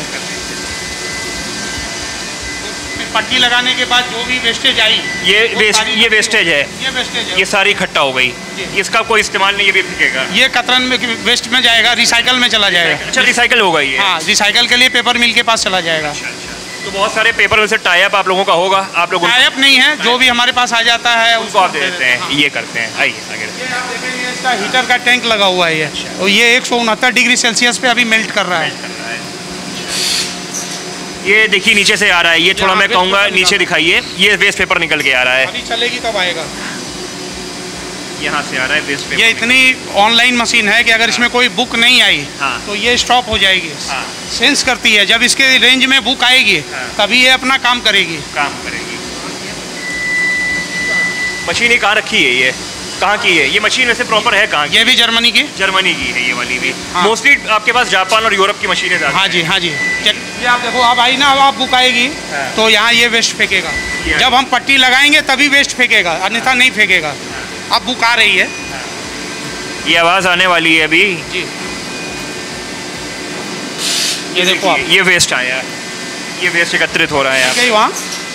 पट्टी लगाने के बाद जो भी वेस्टेज आई, ये वेस्ट ये वेस्टेज है, ये वेस्टेज है, ये सारी इकट्ठा हो गई, इसका कोई इस्तेमाल नहीं, ये भी फेंकेगा, ये कतरन में वेस्ट में जाएगा, रिसाइकल में चला जाएगा। अच्छा, रिसाइकल होगा ये? हाँ, रिसाइकल के लिए पेपर मिल के पास चला जाएगा। तो बहुत सारे पेपर में से टाई अप आप लोगों का होगा, आप लोगों टाई अप नहीं है, जो भी हमारे पास आ जाता है उसको आप दे देते हैं। हाँ। ये करते हैं, आइए आगे। ये आप देखेंगे इसका हीटर का टैंक लगा हुआ है ये, और ये एक सौ उनहत्तर डिग्री सेल्सियस पे अभी मेल्ट कर रहा है। ये देखिए नीचे से आ रहा है, ये थोड़ा मैं कहूँगा नीचे दिखाइए, ये वेस्ट पेपर निकल के आ रहा है, अभी चलेगी तब आएगा। यहाँ से आ रहा है वेस्ट पेपर। ये इतनी ऑनलाइन मशीन है कि अगर इसमें कोई बुक नहीं आई हाँ। तो ये स्टॉप हो जाएगी, हाँ। सेंस करती है, जब इसके रेंज में बुक आएगी हाँ। तभी ये अपना काम करेगी काम करेगी। मशीन ये कहाँ रखी है, ये कहाँ की है ये मशीन? वैसे प्रॉपर है कहाँ की? ये भी जर्मनी की, जर्मनी की है ये वाली भी। हाँ। मोस्टली आपके पास जापान और यूरोप की मशीनें ज़्यादा। हाँ जी, हाँ जी। ये आप देखो, अब आई ना, अब आप बुक आएगी हाँ। तो यहाँ ये वेस्ट फेंकेगा, जब हम पट्टी लगाएंगे तभी वेस्ट फेंकेगा, अन्यथा नहीं फेंकेगा। अब बुक आ रही है, ये आवाज़ आने वाली है अभी जी। ये देखो आप, ये वेस्ट आया, ये वेस्ट एकत्रित हो रहा है कहीं वहाँ।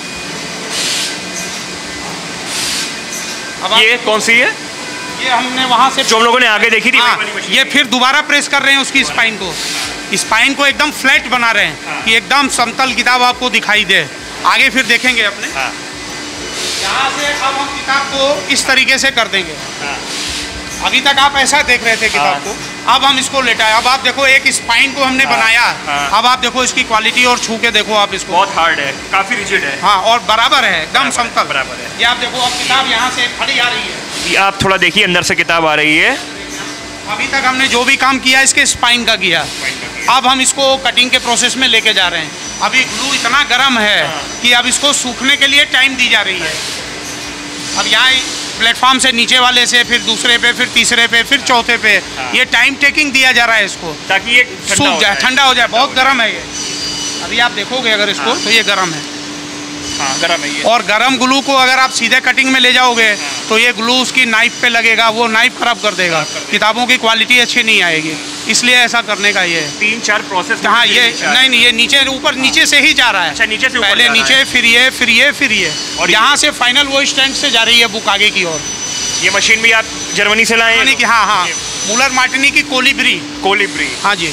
अब ये कौन सी है? ये हमने वहाँ से जो हम लोगों ने आगे देखी थी, हाँ, वही वाली मशीन। ये फिर दोबारा प्रेस कर रहे हैं उसकी स्पाइन को, स्पाइन को एकदम फ्लैट बना रहे हैं हाँ। कि एकदम समतल किताब आपको दिखाई दे। आगे फिर देखेंगे अपने, हाँ। यहाँ से अब हम किताब को इस तरीके से कर देंगे। हाँ। अभी तक आप ऐसा देख रहे थे किताब को, अब हम इसको लेटाए। अब आप देखो एक स्पाइन को हमने हाँ, बनाया, हाँ। अब आप देखो इसकी क्वालिटी और छू के देखो आप इसको, बहुत हार्ड है, काफ़ी रिजिड है। हाँ, और बराबर है, एकदम समतल बराबर है। ये आप देखो, अब किताब यहाँ से खड़ी आ रही है, ये आप थोड़ा देखिए, अंदर से किताब आ रही है। अभी तक हमने जो भी काम किया इसके स्पाइन का किया, अब हम इसको कटिंग के प्रोसेस में लेके जा रहे हैं। अभी ग्लू इतना गर्म है कि अब इसको सूखने के लिए टाइम दी जा रही है। अब यहाँ प्लेटफॉर्म से नीचे वाले से, फिर दूसरे पे, फिर तीसरे पे, फिर चौथे पे, ये टाइम टेकिंग दिया जा रहा है इसको, ताकि ये सूख जाए, ठंडा हो जाए। बहुत गर्म है ये, अभी आप देखोगे अगर इसको तो ये गर्म है। हाँ, गरम है ये। और गरम ग्लू को अगर आप सीधे कटिंग में ले जाओगे तो ये ग्लू उसकी नाइफ पे लगेगा, वो नाइफ खराब कर देगा, किताबों की क्वालिटी अच्छी नहीं आएगी, इसलिए ऐसा करने का ये तीन चार प्रोसेस। हाँ, ये नहीं नहीं, ये नीचे ऊपर नीचे से ही जा रहा है। अच्छा, नीचे से ऊपर पहले जा रहा नीचे, है। फिर ये, फिर ये, फिर ये, और यहाँ ये? से फाइनल वो स्टैंड से जा रही है बुक आगे की ओर। ये मशीन भी आप जर्मनी से लाए हैं? हाँ हाँ, मूलर मार्टिनी की कोलिब्री। कोलिब्री, हाँ जी।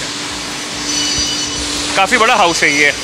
काफ़ी बड़ा हाउस है ये।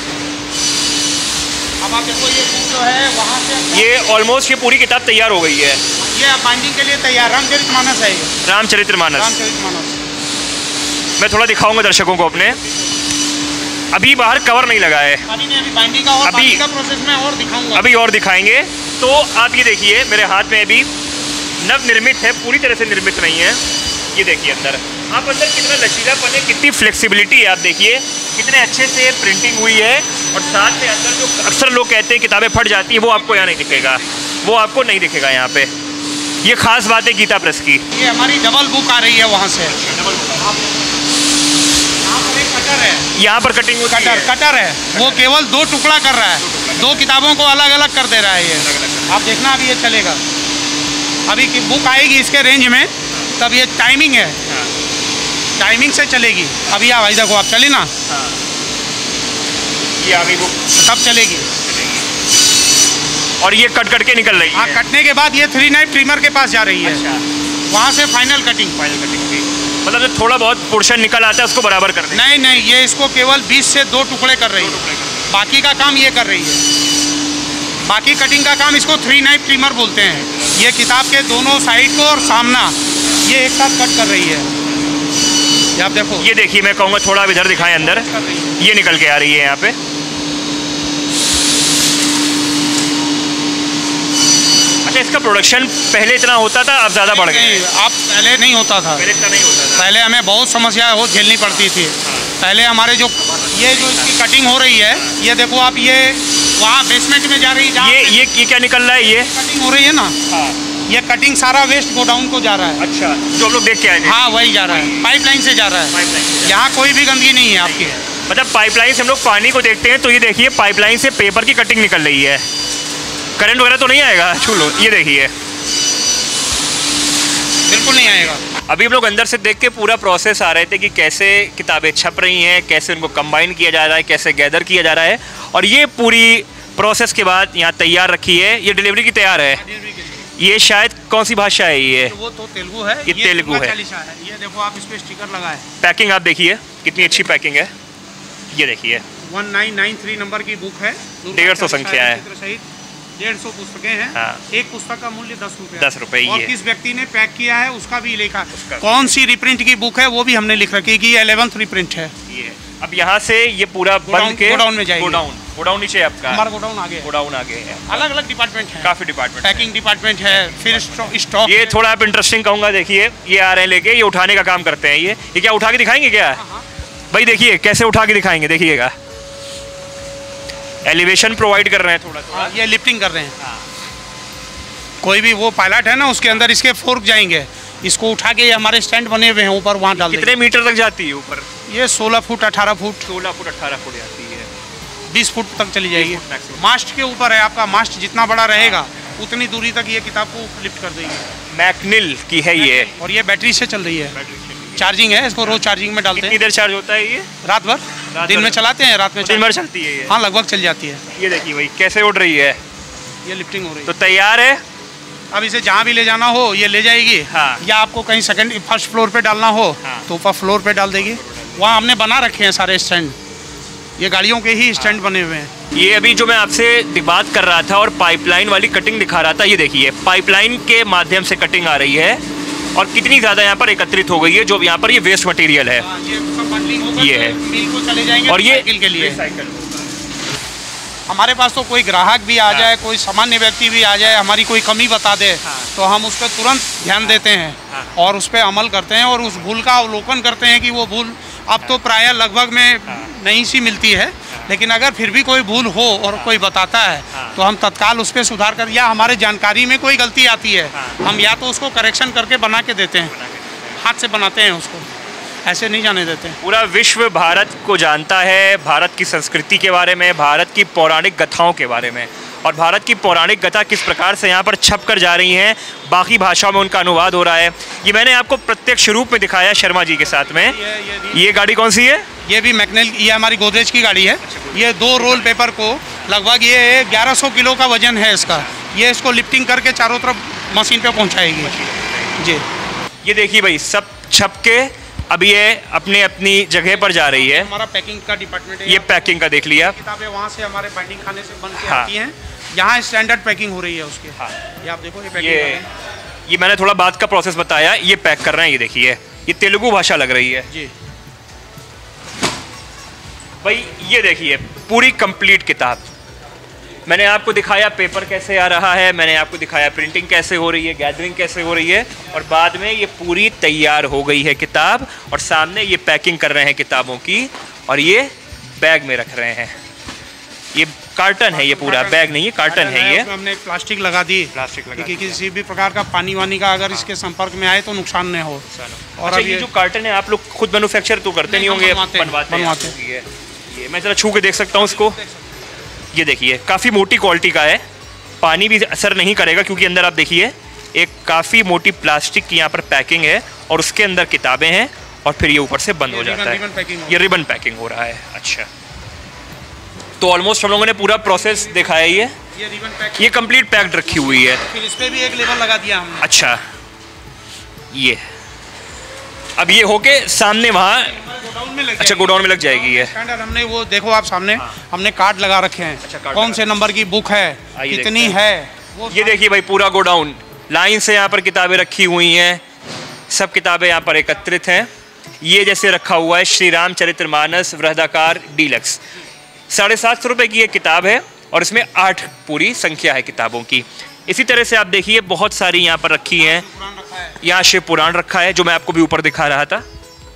अब आप देखो ये बुक जो है वहाँ से, ये ऑलमोस्ट ये पूरी किताब तैयार हो गई है, ये बाइंडिंग के लिए तैयार। रामचरितमानस है ये, रामचरितमानस। रामचरितमानस मैं थोड़ा दिखाऊंगा दर्शकों को अपने। अभी बाहर कवर नहीं लगा है, अभी नहीं, अभी बाइंडिंग का और अभी- बाकी का प्रोसेस में और दिखाऊंगा। अभी और दिखाएंगे। तो आप ये देखिए, मेरे हाथ में अभी नव निर्मित है, पूरी तरह से निर्मित नहीं है। ये देखिए अंदर आप अंदर कितना लचीलापन है, कितनी फ्लेक्सिबिलिटी है, आप देखिए कितने अच्छे से प्रिंटिंग हुई है। और साथ में अंदर जो अक्सर लोग कहते हैं किताबें फट जाती हैं, वो आपको यहाँ नहीं दिखेगा, वो आपको नहीं दिखेगा यहाँ पे। ये खास बात है गीता प्रेस की। ये हमारी डबल बुक आ रही है वहाँ से। कटर है, यहाँ पर कटिंग होती कटर है। कटर है, वो केवल दो टुकड़ा कर रहा है, दो किताबों को अलग अलग कर दे रहा है। ये आप देखना अभी ये चलेगा, अभी की बुक आएगी इसके रेंज में, तब ये टाइमिंग है, टाइमिंग से चलेगी। अभी आप भाई देखो, आप चले ना, ये आ गई बुक, तब चलेगी। और ये कट कट के निकल रही है। हाँ, कटने के बाद ये थ्री नाइफ ट्रिमर के पास जा रही है। अच्छा। वहाँ से फाइनल कटिंग। फाइनल कटिंग की मतलब जो थोड़ा बहुत पोर्शन निकल आता है उसको बराबर कर दें। नहीं नहीं, ये इसको केवल बीस से दो टुकड़े कर रही है, बाकी का काम ये कर रही है। बाकी कटिंग का काम इसको थ्री नाइफ ट्रिमर बोलते हैं। ये किताब के दोनों साइड को और सामना ये एक साथ कट कर रही है। ये आप देखो, ये देखिए, मैं कहूँगा थोड़ा इधर दिखाएं अंदर, ये निकल के आ रही है यहाँ पे। अच्छा, इसका प्रोडक्शन पहले इतना होता था, अब ज़्यादा बढ़ गया? अब पहले नहीं होता था, पहले इतना नहीं होता था। पहले हमें बहुत समस्याएं हो झेलनी पड़ती थी। पहले हमारे जो ये जो इसकी कटिंग हो रही है, ये देखो आप, ये वहाँ बेसमेंट में जा रही है। ये ये ये क्या निकल रहा है? ये कटिंग हो रही है ना, ये कटिंग सारा वेस्ट गोडाउन को जा रहा है। अच्छा, जो हम लोग देख के आए थे। हाँ, वही जा रहा है, पाइपलाइन से जा रहा है। पाइपलाइन, यहाँ कोई भी गंदगी नहीं है आपकी। मतलब पाइपलाइन से हम लोग पानी को देखते हैं तो ये देखिए पाइपलाइन से पेपर की कटिंग निकल रही है। करंट वगैरह तो नहीं आएगा? छू लो, ये देखिए, बिल्कुल नहीं आएगा। अभी हम लोग अंदर से देख के पूरा प्रोसेस आ रहे थे कि कैसे किताबें छप रही हैं, कैसे उनको कंबाइन किया जा रहा है, कैसे गैदर किया जा रहा है। और ये पूरी प्रोसेस के बाद यहाँ तैयार रखी है, ये डिलीवरी की तैयार है। ये शायद कौन सी भाषा है ये? वो तो तेलुगु है, ये तेलुगु है। ये देखो आप, इस पे स्टिकर लगा है। पैकिंग आप देखिए कितनी अच्छी पैकिंग है, ये देखिए। One nine nine three number की बुक है, डेढ़ सौ संख्या है, डेढ़ सौ पुस्तकें हैं। हाँ। एक पुस्तक का मूल्य दस रुपये दस रुपये। और ये किस व्यक्ति ने पैक किया है उसका भी लिखा, कौन सी रिप्रिंट की बुक है वो भी हमने लिख रखी है कि ये इलेवेंथ रिप्रिंट है। ये अब यहाँ से ये पूरा बंद के गोडाउन में जाएगी। गोडाउन गोडाउन नीचे है आपका? हमारा गोडाउन आगे है। गोडाउन आगे है। अलग अलग डिपार्टमेंट है, काफी डिपार्टमेंट, पैकिंग डिपार्टमेंट है, फिर स्टॉक। ये थोड़ा आप इंटरेस्टिंग कहूँगा, देखिए ये आ रहे हैं लेके, ये उठाने का काम करते हैं। ये ये क्या उठा के दिखाएंगे क्या? भाई देखिए कैसे उठा के दिखाएंगे, देखिएगा। एलिवेशन प्रोवाइड कर रहे हैं थोड़ा थोड़ा। ये लिफ्टिंग कर रहे हैं। कोई भी वो पायलट है ना, उसके अंदर इसके फोर्क जाएंगे, इसको उठा के ये हमारे स्टैंड बने हुए हैं ऊपर, वहाँ डाल देंगे। कितने मीटर तक जाती है ऊपर? ये सोलह फुट अठारह फुट सोलह फुट अठारह फुट जाती है, बीस फुट तक चली जाएगी। maximum। मास्ट के ऊपर है आपका, मास्ट जितना बड़ा रहेगा उतनी दूरी तक ये किताब को लिफ्ट कर देगी। मैकनिल की है ये, और ये बैटरी से चल रही है, चार्जिंग है, इसको रोज चार्जिंग में डालते कितनी हैं। देर चार्ज होता है ये? रात भर, रात दिन भर? में चलाते हैं, रात में दिन भर चलती है ये? हाँ, लगभग चल जाती है। ये देखिए भाई कैसे उड़ रही है, ये लिफ्टिंग हो रही है। तो तैयार है। अब इसे जहाँ भी ले जाना हो ये ले जाएगी। हाँ। या आपको कहीं सेकंड फर्स्ट फ्लोर पे डालना हो हाँ। तो ऊपर फ्लोर पे डाल देगी। वहाँ हमने बना रखे हैं सारे स्टैंड, ये गाड़ियों के ही स्टैंड बने हुए हैं। ये अभी जो मैं आपसे बात कर रहा था और पाइपलाइन वाली कटिंग दिखा रहा था, ये देखिए पाइपलाइन के माध्यम से कटिंग आ रही है और कितनी ज़्यादा यहाँ पर एकत्रित हो गई है। जो यहाँ पर ये वेस्ट मटेरियल है, ये सब बंडलिंग होकर ये है। मिल को चले जाएंगे और ये साइकिल के लिए। हमारे पास तो कोई ग्राहक भी आ जाए, कोई सामान्य व्यक्ति भी आ जाए, हमारी कोई कमी बता दे तो हम उस पर तुरंत ध्यान देते हैं और उस पर अमल करते हैं और उस भूल का अवलोकन करते हैं कि वो भूल अब तो प्रायः लगभग में नहीं सी मिलती है, लेकिन अगर फिर भी कोई भूल हो और कोई बताता है तो हम तत्काल उस पर सुधार कर, या हमारे जानकारी में कोई गलती आती है हम या तो उसको करेक्शन करके बना के देते हैं, हाथ से बनाते हैं उसको, ऐसे नहीं जाने देते। पूरा विश्व भारत को जानता है, भारत की संस्कृति के बारे में, भारत की पौराणिक गाथाओं के बारे में, और भारत की पौराणिक गाथा किस प्रकार से यहाँ पर छप कर जा रही हैं, बाकी भाषाओं में उनका अनुवाद हो रहा है। ये मैंने आपको प्रत्यक्ष रूप में दिखाया शर्मा जी के साथ में। ये, ये, ये गाड़ी कौन सी है? ये भी मैकनेल, ये हमारी गोदरेज की गाड़ी है। ये दो रोल पेपर को लगभग ये ग्यारह सौ किलो का वजन है इसका, ये इसको लिफ्टिंग करके चारों तरफ मशीन पे पहुंचाएगी जी। ये देखिए भाई सब छप के अब ये अपने अपनी जगह पर जा रही है। हमारा पैकिंग का डिपार्टमेंट है। ये पैकिंग का देख लिया। किताबें वहाँ से हमारे बाइंडिंग खाने से बन के हाँ। आती हैं, यहाँ स्टैंडर्ड पैकिंग हो रही है उसकी। हाँ। ये आप देखो, ये पैकिंग ये कर रहे हैं। ये मैंने थोड़ा बात का प्रोसेस बताया, ये पैक कर रहे हैं। ये देखिए ये तेलुगु भाषा लग रही है जी भाई। ये देखिए पूरी कंप्लीट किताब, मैंने आपको दिखाया पेपर कैसे आ रहा है, मैंने आपको दिखाया प्रिंटिंग कैसे हो रही है, गैदरिंग कैसे हो रही है, और बाद में ये पूरी तैयार हो गई है किताब, और सामने ये पैकिंग कर रहे हैं किताबों की, और ये बैग में रख रहे हैं। ये कार्टन है, ये पूरा बैग नहीं है, कार्टन है ये। हमने एक प्लास्टिक लगा दी, प्लास्टिक लगा कि किसी भी प्रकार का पानी वानी का अगर इसके संपर्क में आए तो नुकसान नहीं हो। और अच्छा, ये जो कार्टन है आप लोग खुद मैन्युफैक्चर तो करते नहीं होंगे, बनवाते हैं। ये मैं जरा छू के देख सकता हूँ इसको। ये देखिए काफ़ी मोटी क्वालिटी का है, पानी भी असर नहीं करेगा, क्योंकि अंदर आप देखिए एक काफ़ी मोटी प्लास्टिक की यहाँ पर पैकिंग है, और उसके अंदर किताबें हैं, और फिर ये ऊपर से बंद हो जाता है। ये रिबन पैकिंग हो रहा है। अच्छा, तो ऑलमोस्ट हम लोगों ने पूरा प्रोसेस देखा है। ये ये रिबन पैक, ये कंप्लीट पैक्ड रखी हुई है। फिर इस पे भी एक लेबल लगा दिया हमने। अच्छा, ये अब ये होके सामने वहाँ गोडाउन में लग अच्छा गोडाउन में लग जाएगी ये। स्टैंडर्ड हमने वो देखो आप सामने, हाँ। हमने कार्ड लगा रखे हैं। अच्छा, कौन से नंबर की बुक है, कितनी है, वो ये देखिए भाई पूरा गोडाउन लाइन से यहाँ पर किताबें रखी हुई हैं, सब किताबें यहाँ पर एकत्रित हैं। ये जैसे रखा हुआ है श्री राम चरितमानस वृहदाकार डीलक्स, साढ़े सात सौ रुपये की ये किताब है, और इसमें आठ पूरी संख्या है किताबों की। इसी तरह से आप देखिए बहुत सारी यहाँ पर रखी हैं। यहाँ शिव पुराण रखा है, जो मैं आपको भी ऊपर दिखा रहा था।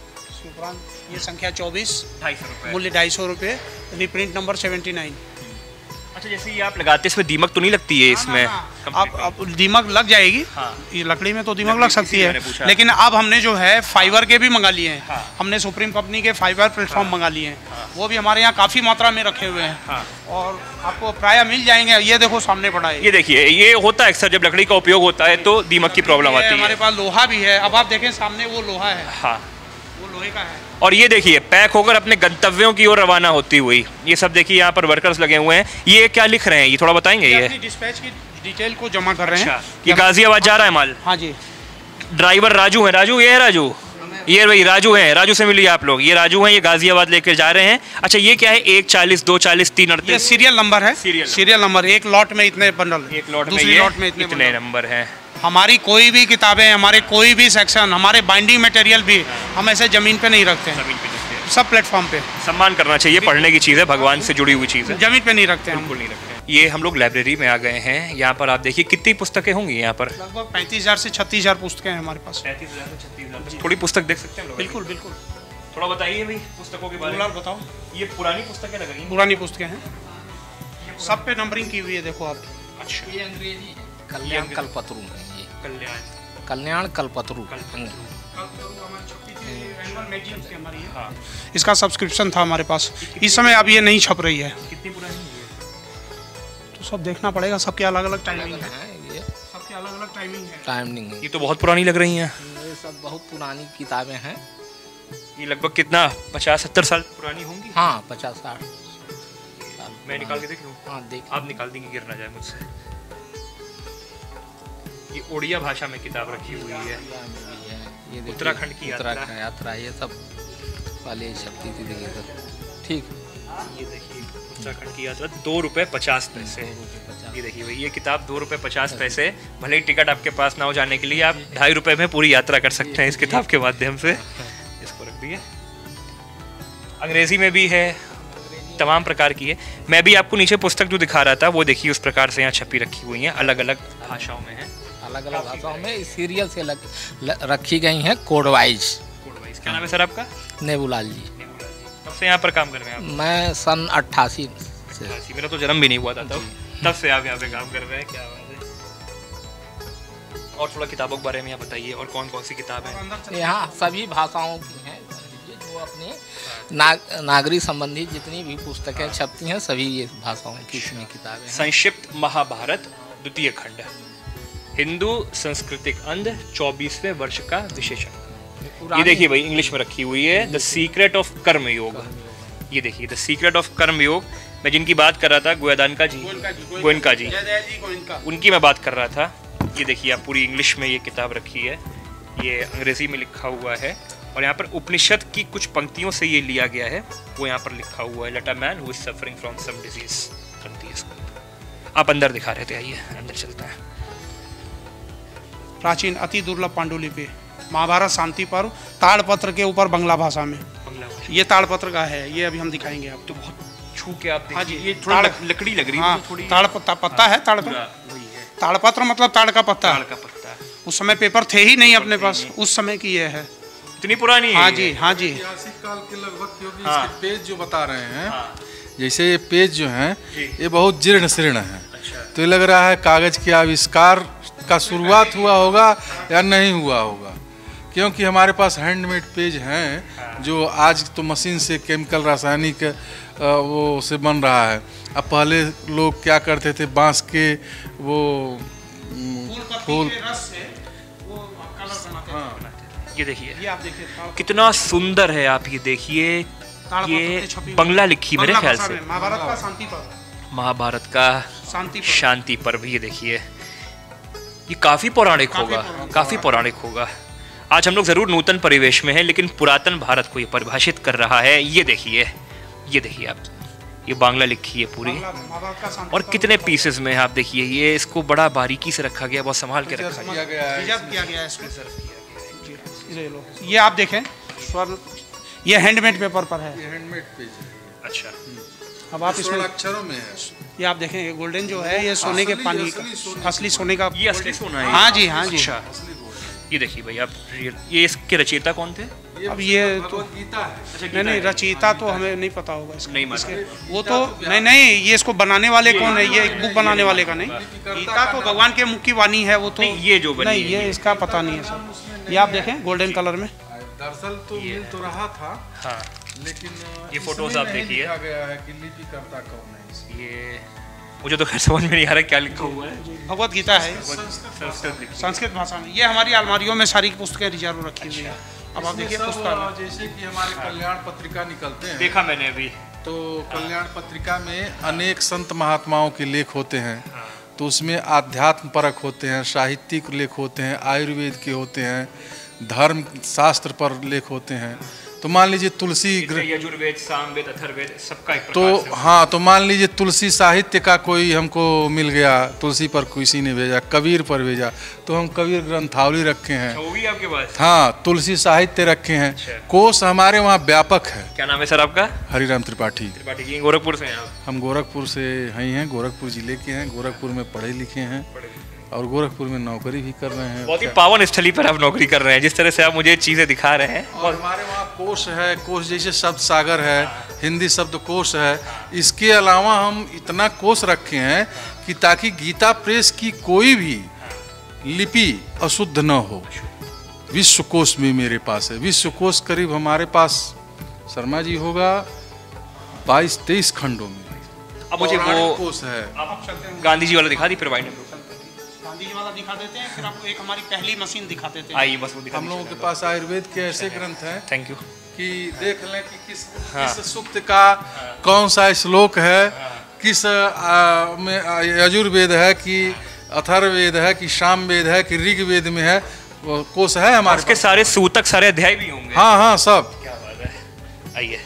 ये संख्या चौबीस, ढाई सौ रुपये, मूल्य ढाई सौ रुपये, रिप्रिंट नंबर सेवेंटी नाइन। अच्छा, जैसे ये आप लगाते हैं इसमें दीमक तो नहीं लगती है? इसमें अब अब दीमक लग जाएगी। हाँ। ये लकड़ी में तो दीमक लग सकती है, लेकिन अब हमने जो है फाइबर के भी मंगा लिए हैं। हाँ। हमने सुप्रीम कंपनी के फाइबर प्लेटफॉर्म हाँ। मंगा लिए हैं। हाँ। वो भी हमारे यहाँ काफ़ी मात्रा में रखे हुए हैं। हाँ। और आपको प्राय मिल जाएंगे। ये देखो सामने पड़ा है। ये देखिए, ये होता है अक्सर जब लकड़ी का उपयोग होता है तो दीमक की प्रॉब्लम आती है। हमारे पास लोहा भी है, अब आप देखें सामने वो लोहा है। हाँ, वो लोहे का है। और ये देखिए पैक होकर अपने गंतव्यों की ओर रवाना होती हुई, ये सब देखिए यहाँ पर वर्कर्स लगे हुए हैं। ये क्या लिख रहे हैं, ये थोड़ा बताएंगे? ये अपनी डिस्पैच की डिटेल को जमा कर रहे हैं। अच्छा, ये गाजियाबाद जा रहा है माल? हाँ जी। ड्राइवर राजू है, राजू ये है राजू, ये भाई राजू है, राजू से मिलिए आप लोग। ये राजू हैं, ये गाजियाबाद लेकर जा रहे हैं। अच्छा, ये क्या है? एक चालीस, दो चालीस, तीन अड़तीस, ये सीरियल नंबर है। सीरियल नंबर, एक लॉट में इतने बंडल, एक लॉट में दूसरी लॉट में इतने इतने नंबर हैं। हमारी कोई भी किताबें, हमारे कोई भी सेक्शन, हमारे बाइंडिंग मटेरियल भी हम ऐसे जमीन पे नहीं रखते हैं, सब प्लेटफॉर्म पे। सम्मान करना चाहिए, पढ़ने की चीज़ है, भगवान से जुड़ी हुई चीज़ है, जमीन पे नहीं रखते हैं, बिल्कुल नहीं रखते हैं। ये हम लोग लाइब्रेरी में आ गए हैं। यहाँ पर आप देखिए कितनी पुस्तकें होंगी यहाँ पर? लगभग पैंतीस हज़ार से छत्तीस हज़ार पुस्तकें हैं हमारे पास। पैंतीस हज़ार से छत्तीस हज़ार थोड़ी पुस्तक देख सकते हैं हम लोग? बिल्कुल बिल्कुल। थोड़ा बताइए भाई पुस्तकों के बारे में। बताओ। ये पुरानी पुस्तकें लग रही हैं? पुरानी पुस्तकें हैं, सब पे नंबरिंग की हुई है, देखो आप। अच्छा, ये अंग्रेजी कल्याण कल्पतरु है। ये कल्याण कल्याण कल्पतरु। हाँ। इसका सब्सक्रिप्शन था हमारे पास, इस समय अब ये नहीं छप रही है। कितनी पुरानी है? तो सब देखना पड़ेगा, सबके अलग अलग टाइमिंग है, ये सबके अलग अलग टाइमिंग है। टाइमिंग है। ये तो बहुत पुरानी लग रही हैं। ये सब बहुत पुरानी किताबें हैं। ये लगभग कितना पचास सत्तर साल पुरानी होंगी? हाँ, पचास साठ। मैं निकाल के देख लूँ? हाँ देख। आप निकाल देंगे, गिर ना जाए मुझसे। ये ओडिया भाषा में किताब रखी हुई है। ये उत्तराखंड की यात्रा, उत्तराखंड यात्रा, ये सब वाले शक्ति थी, देखिए सर। ठीक, ये देखिए उत्तराखंड की यात्रा, दो रुपये पचास पैसे। ये देखिए भाई, ये किताब दो रुपये पचास पैसे। भले ही टिकट आपके पास ना हो जाने के लिए, आप ढाई रुपये में पूरी यात्रा कर सकते हैं इस किताब के माध्यम से। इसको रख दिए। अंग्रेजी में भी है, तमाम प्रकार की है। मैं भी आपको नीचे पुस्तक जो दिखा रहा था वो देखिए उस प्रकार से यहाँ छपी रखी हुई हैं, अलग अलग भाषाओं में है, अलग अलग भाषाओं में सीरियल से लग, ल, रखी गई हैं, कोड वाइज। Code wise. क्या नाम है सर आपका? नेबुलाल जी। तब से यहाँ पर काम कर रहे हैं आप? मैं सन अट्ठासी से। मेरा तो जन्म भी नहीं हुआ था तब तब से आप यहाँ पे काम कर रहे हैं। क्या बात है। और थोड़ा किताबों के बारे में यहाँ बताइए, और कौन कौन सी किताब है यहाँ? सभी भाषाओं की हैं, जो अपने नाग नागरिक संबंधी जितनी भी पुस्तकें छपती हैं सभी ये भाषाओं की इसमें किताबें हैं। संक्षिप्त महाभारत द्वितीय खंड, हिंदू सांस्कृतिक अंध, चौबीसवें वर्ष का विशेषण। ये देखिए भाई इंग्लिश में रखी हुई है, द सीक्रेट ऑफ कर्म योग। ये देखिए द सीक्रेट ऑफ कर्म योग। मैं जिनकी बात कर रहा था गोयदानका जी, गोयनका जी, उनकी मैं बात कर रहा था। ये देखिए आप पूरी इंग्लिश में ये किताब रखी है, ये अंग्रेजी में लिखा हुआ है, और यहाँ पर उपनिषद की कुछ पंक्तियों से ये लिया गया है, वो यहाँ पर लिखा हुआ है, let a man who is suffering from some disease. आप अंदर दिखा रहे थे, आइए अंदर चलते हैं। प्राचीन अति दुर्लभ पांडुलिपि, महाभारत शांति पर्व, ताड़पत्र के ऊपर बंगला भाषा में। ये ताड़पत्र का है, ये अभी हम दिखाएंगे आपको। तो बहुत छू के आप हाँ जी, देखिए, ये थोड़ा ताड़- लक- लकड़ी लग रही है हाँ, मुझे थोड़ी। ताड़ पत्ता पत्ता है, ताड़ पूरा वही है, ताड़पत्र मतलब ताड़ का पत्ता। ताड़ का पत्ता। उस समय पेपर थे ही नहीं अपने थे पास, नहीं। उस समय की ये है। इतनी पुरानी है हाँ ये? जी, हाँ जी। ऐतिहासिक काल के लगभग, क्योंकि हाँ। इसके पेज जो बता रहे हैं, हाँ, जैसे ये पेज जो हैं जी। ये बहुत जीर्ण शीर्ण है। अच्छा। तो ये लग रहा है कागज के आविष्कार का शुरुआत हुआ होगा या नहीं हुआ होगा, क्योंकि हमारे पास हैंडमेड पेज हैं जो आज तो मशीन से केमिकल रासायनिक अ, वो से बन रहा है। अब पहले लोग क्या करते थे, बांस के वो म, फूल ये देखिए ये आप देखिए, ताड़- कितना सुंदर है, आप ये देखिए, ताड़ ये पत्ते छपी हुई। बंगला लिखी मेरे बंगला ख्याल भाषा से, में, महाभारत का शांति पर्व, महाभारत का शांति पर्व। शांति पर्व। ये देखिए, ये काफी पौराणिक काफी होगा, पौराणिक काफी पौराणिक होगा। आज हम लोग जरूर नूतन परिवेश में हैं, लेकिन पुरातन भारत को ये परिभाषित कर रहा है। ये देखिए, ये देखिए आप, ये बांग्ला लिखी है पूरी, बंगला, महाभारत का शांति और पर्व। कितने पीसेस में है आप देखिए। ये इसको बड़ा बारीकी से रखा गया, बहुत संभाल के रखा गया। किया गया है। प्रिजर्व किया गया है इसको। जी, ये लो। ये आप देखें, स्वर्ण, ये हैंडमेड पेपर पर है। ये हैंडमेड पेज है, अच्छा, अब आप स्वर्ण इसमें अक्षरों में है। ये आप देखें, ये गोल्डन जो है ये सोने के असली- पानी असली सोने का, असली सोने का। ये असली सोना है? हाँ जी, हाँ जी। अच्छा, ये देखिए भाई आप, ये- ये इसके रचयिता कौन थे? अब ये तो भगवत गीता है। अच्छा, नहीं नहीं, रचयिता तो हमें नहीं पता होगा इसका। नहीं मालूम। इसके वो तो नहीं नहीं, ये इसको बनाने वाले कौन है, ये एक बुक बनाने वाले का नहीं। गीता तो भगवान के मुख की वाणी है, वो तो नहीं, ये जो बनी नहीं, है, ये ये। इसका पता नहीं है सर। ये आप देखें गोल्डन कलर में। दरअसल तो मिल तो रहा था, हाँ, लेकिन ये इसमें फोटोज आप नहीं देखिए। लिखा गया है कि लिपिकर्ता कौन है इसकी। ये मुझे तो खैर समझ में नहीं आ रहा क्या लिखा हुआ है। भगवत गीता है संस्कृत लिखी। संस्कृत भाषा में। ये हमारी अलमारियों में सारी पुस्तकें रिजर्व रखी हुई है। अब आप इसमें देखिए सब, पुस्तक, जैसे कि हमारे कल्याण पत्रिका निकलते हैं, देखा मैंने अभी। तो कल्याण पत्रिका में अनेक संत महात्माओं के लेख होते हैं। तो उसमें आध्यात्म परक होते हैं, साहित्यिक लेख होते हैं, आयुर्वेद के होते हैं, धर्म शास्त्र पर लेख होते हैं। तो मान लीजिए तुलसी ग्र- यजुर्वेद, सामवेद, अथर्ववेद सबका एक तो प्रकार से। हाँ, तो मान लीजिए तुलसी साहित्य का कोई हमको मिल गया, तुलसी पर किसी ने भेजा, कबीर पर भेजा, तो हम कबीर ग्रंथावली रखे हैं। अच्छा, वो भी आपके पास? हाँ, तुलसी साहित्य रखे हैं। अच्छा। कोश हमारे वहाँ व्यापक है। क्या नाम है सर आपका? हरिराम त्रिपाठी। त्रिपाठी जी, गोरखपुर से हैं आप? हम गोरखपुर से ही हैं, गोरखपुर जिले के हैं, गोरखपुर में पढ़े लिखे हैं और गोरखपुर में नौकरी भी कर रहे हैं। बहुत ही पावन स्थली पर आप नौकरी कर रहे हैं, जिस तरह से आप मुझे चीजें दिखा रहे हैं। और हमारे वहाँ कोश है, कोश जैसे शब्द सागर है, हिंदी शब्द कोश है। इसके अलावा हम इतना कोश रखे हैं कि ताकि गीता प्रेस की कोई भी लिपि अशुद्ध न हो। विश्व कोश भी मेरे पास है। विश्व कोश करीब हमारे पास शर्मा जी होगा बाईस तेईस खंडों में। अब मुझे पौराणिक वो कोश है। आप चलते हैं, गांधी जी वाला दिखा दी, फिर वाइंड गांधी जी वाला दिखा देते हैं, फिर आपको एक हमारी पहली मशीन दिखा देते हैं। आइए बस वो दिखा हम लोगों के पास आयुर्वेद के ऐसे ग्रंथ हैं थैंक यू। कि देख लें कि किस हाँ। किस सूक्त का कौन सा श्लोक है, किस आ, में आ, यजुर्वेद है कि अथर्ववेद है कि सामवेद है कि ऋग्वेद में है, वो कोश है हमारे उसके पास। सारे सूतक, सारे अध्याय भी होंगे। हाँ हाँ, सब। क्या बात है, आइए।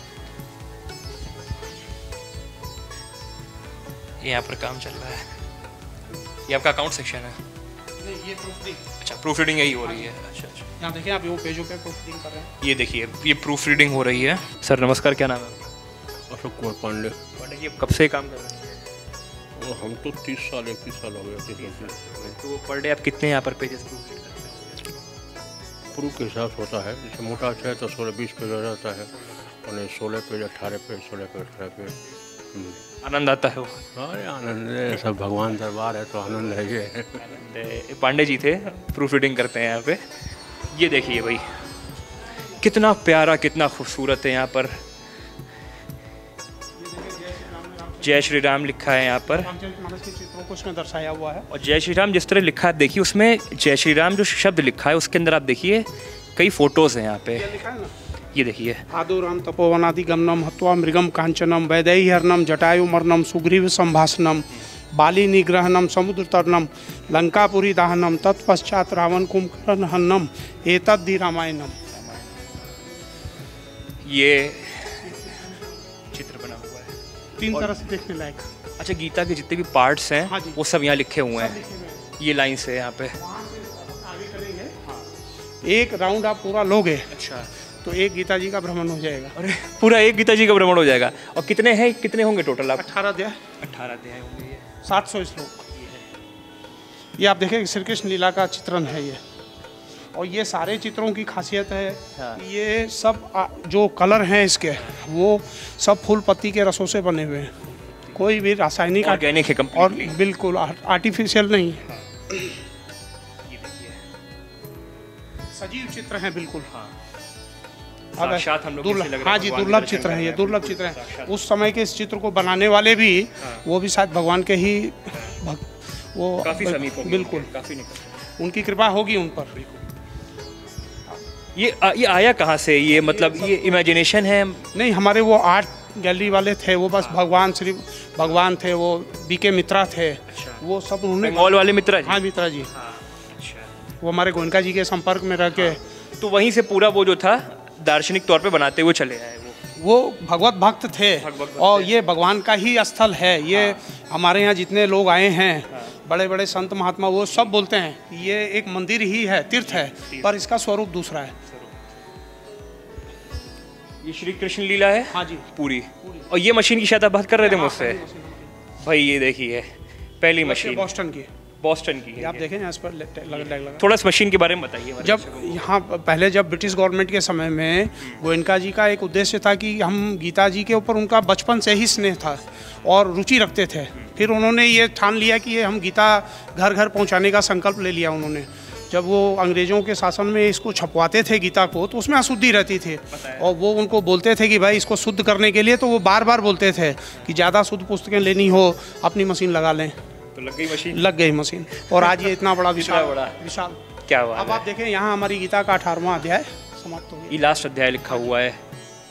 ये यहाँ पर काम चल रहा है। ये आपका अकाउंट सेक्शन है? नहीं, ये प्रूफ रीडिंग। अच्छा, प्रूफ रीडिंग यही हो रही है। अच्छा अच्छा, यहाँ देखिए आप, वो पेजों पे प्रूफ रीडिंग कर रहे हैं। ये देखिए, ये प्रूफ रीडिंग हो रही है। सर नमस्कार, क्या नाम है आपका? अशोक कुमार पांडे। पांडे जी, आप कब से काम कर रहे हैं? और हम तो तीस साल इकतीस साल हो गए थे। तो पर डे आप कितने यहाँ पर पेजेस प्रूफ रीड करते हैं? प्रूफ के हिसाब से होता है, जैसे मोटा अच्छा है तो सोलह बीस पेज हो जाता है, और सोलह पेज अट्ठारह पेज सोलह पेज अठारह पेज। आनंद आता है वो? अरे आनंद है, सब भगवान दरबार है तो आनंद है ये। ये पांडे जी थे, प्रूफ रीडिंग करते हैं यहाँ पे। ये देखिए भाई, कितना प्यारा, कितना खूबसूरत है यहाँ पर। जय श्री राम लिखा है यहाँ पर, रामचरितमानस के चित्रों को उसमें दर्शाया हुआ है। और जय श्री राम जिस तरह लिखा है, देखिए उसमें जय श्री राम जो शब्द लिखा है उसके अंदर आप देखिए कई फोटोज हैं यहाँ पे। ये लिखा है ना, ये देखिए, आदो राम तपोवनादि गमनम हत्वा मृगम कांचनम वैदेही हरणम जटायु मर्णम सुग्रीव संभाषणम बाली निग्रहणम समुद्र तरनम लंकापुरी दाहनम तत्पश्चात रावण कुंभकर्ण हन्नम एतद्धि रामायणम। ये चित्र बना हुआ है। तीन तरह से देखने लायक। अच्छा, गीता के जितने भी पार्ट्स हैं हाँ जी। वो सब यहाँ लिखे हुए हैं। ये लाइन्स है यहाँ पे। आगे करेंगे, एक राउंड आप पूरा लोगे अच्छा, तो तो एक गीता जी का भ्रमण हो जाएगा। अरे पूरा एक गीता जी का भ्रमण हो जाएगा। और कितने हैं, कितने होंगे टोटल आप? अठारह अध्याय, अठारह अध्याय होंगे, सात सौ श्लोक। ये आप देखें श्री कृष्ण लीला का चित्रण है ये, और ये सारे चित्रों की खासियत है हाँ। ये सब आ, जो कलर हैं इसके वो सब फूल पत्ती के रसों से बने हुए हैं, कोई भी रासायनिक ऑर्गेनिक है और बिल्कुल आर्टिफिशियल नहीं। सजीव चित्र हैं बिल्कुल। हाँ। साक्षात हम लोग दुर्लभ, हाँ जी दुर्लभ चित्र है ये, दुर्लभ चित्र है। उस समय के इस चित्र को बनाने वाले भी हाँ। वो भी शायद भगवान के ही भग, वो काफी समीप होंगे, बिल्कुल काफी निकट, उनकी कृपा होगी उन पर। ये आ, ये आया कहाँ से ये, मतलब ये इमेजिनेशन है? नहीं, हमारे वो आर्ट गैलरी वाले थे, वो बस भगवान श्री भगवान थे, वो बी के मित्रा थे। अच्छा। वो सब उन्होंने, बंगाल वाले मित्रा जी? हाँ मित्रा जी। हाँ। अच्छा। वो हमारे गोयनका जी के संपर्क में रह के हाँ। तो वहीं से पूरा वो जो था दार्शनिक तौर पे बनाते हुए चले आए। वो वो भगवत भक्त थे भगवत और ये भगवान का ही स्थल है ये। हाँ। हमारे यहाँ जितने लोग आए हैं हाँ। बड़े बड़े संत महात्मा वो सब बोलते हैं ये एक मंदिर ही है, तीर्थ है, पर इसका स्वरूप दूसरा है। ये श्री कृष्ण लीला है हाँ जी पूरी, पूरी। और ये मशीन की शायद आप बात कर रहे थे मुझसे भाई, ये देखिए पहली मशीन बॉस्टन की, बॉस्टन की आप देखें यहाँ पर लग, लग, लग, थोड़ा इस मशीन के बारे में बताइए। जब यहाँ पहले जब ब्रिटिश गवर्नमेंट के समय में गोयनका जी का एक उद्देश्य था कि हम गीता जी के ऊपर उनका बचपन से ही स्नेह था और रुचि रखते थे। फिर उन्होंने ये ठान लिया कि ये हम गीता घर घर पहुँचाने का संकल्प ले लिया उन्होंने। जब वो अंग्रेज़ों के शासन में इसको छपवाते थे गीता को तो उसमें अशुद्धि रहती थी और वो उनको बोलते थे कि भाई इसको शुद्ध करने के लिए, तो वो बार बार बोलते थे कि ज़्यादा शुद्ध पुस्तकें लेनी हो अपनी मशीन लगा लें। तो लग गई मशीन, लग गई मशीन और आज ये इतना बड़ा विशाल बड़ा विशाल क्या हुआ। अब आप देखें यहाँ हमारी गीता का अठारहवां अध्याय समाप्त हो गया, ये लास्ट अध्याय लिखा हुआ है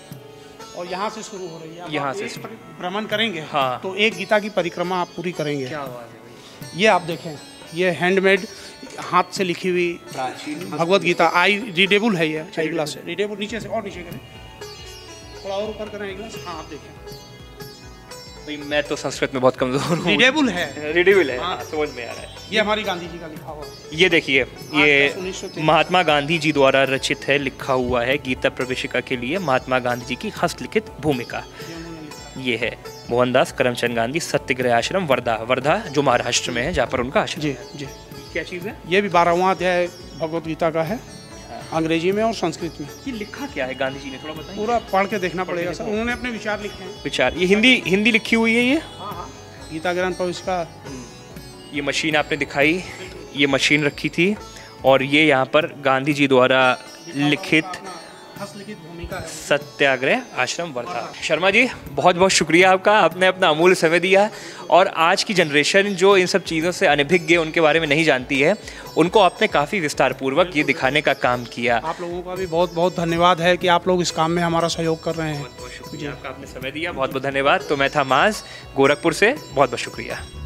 और यहाँ से शुरू हो रही है। यहाँ से भ्रमण करेंगे हाँ। तो एक गीता की परिक्रमा आप पूरी करेंगे। क्या बात है भाई। ये आप देखें, ये हैंडमेड हाथ से लिखी हुई भगवत गीता, आई रीडेबल है ये, एक ग्लास है रीडेबल। नीचे से और नीचे करें, थोड़ा और ऊपर करें एक ग्लास। हाँ आप देखें भाई, मैं तो संस्कृत में बहुत कमजोर हूँ। रीडेबल है, रीडेबल है हाँ, समझ में आ रहा है। ये हमारी गांधी जी का लिखा हुआ है। ये देखिए ये महात्मा गांधी जी द्वारा रचित है, लिखा हुआ है गीता प्रवेशिका के लिए महात्मा गांधी जी की हस्तलिखित भूमिका। ये है मोहनदास करमचंद गांधी सत्याग्रह आश्रम वर्धा, वर्धा जो महाराष्ट्र में है, जहाँ पर उनका आश्रम। जी जी। क्या चीज़ है? ये भी बारहवां अध्याय भगवत गीता का है, अंग्रेजी में और संस्कृत में। ये लिखा क्या है गांधी जी ने, थोड़ा बताइए। पूरा पढ़ के देखना पड़ेगा सर, उन्होंने अपने विचार लिखे हैं। विचार, ये हिंदी हिंदी लिखी हुई है ये? हाँ हाँ, गीता ग्रंथ प्रवेशिका। ये मशीन आपने दिखाई, ये मशीन रखी थी और ये यहाँ पर गांधी जी द्वारा लिखित हस्तलिखित भूमिका है, सत्याग्रह आश्रम वर्धा। शर्मा जी बहुत बहुत शुक्रिया आपका, आपने अपना अमूल्य समय दिया और आज की जनरेशन जो इन सब चीज़ों से अनभिज्ञ, उनके बारे में नहीं जानती है, उनको आपने काफ़ी विस्तार पूर्वक ये दिखाने का काम किया। आप लोगों का भी बहुत बहुत धन्यवाद है कि आप लोग इस काम में हमारा सहयोग कर रहे हैं। बहुत बहुत शुक्रिया आपका, आपने समय दिया, बहुत बहुत धन्यवाद। तो मैं था माज गोरखपुर से, बहुत बहुत शुक्रिया।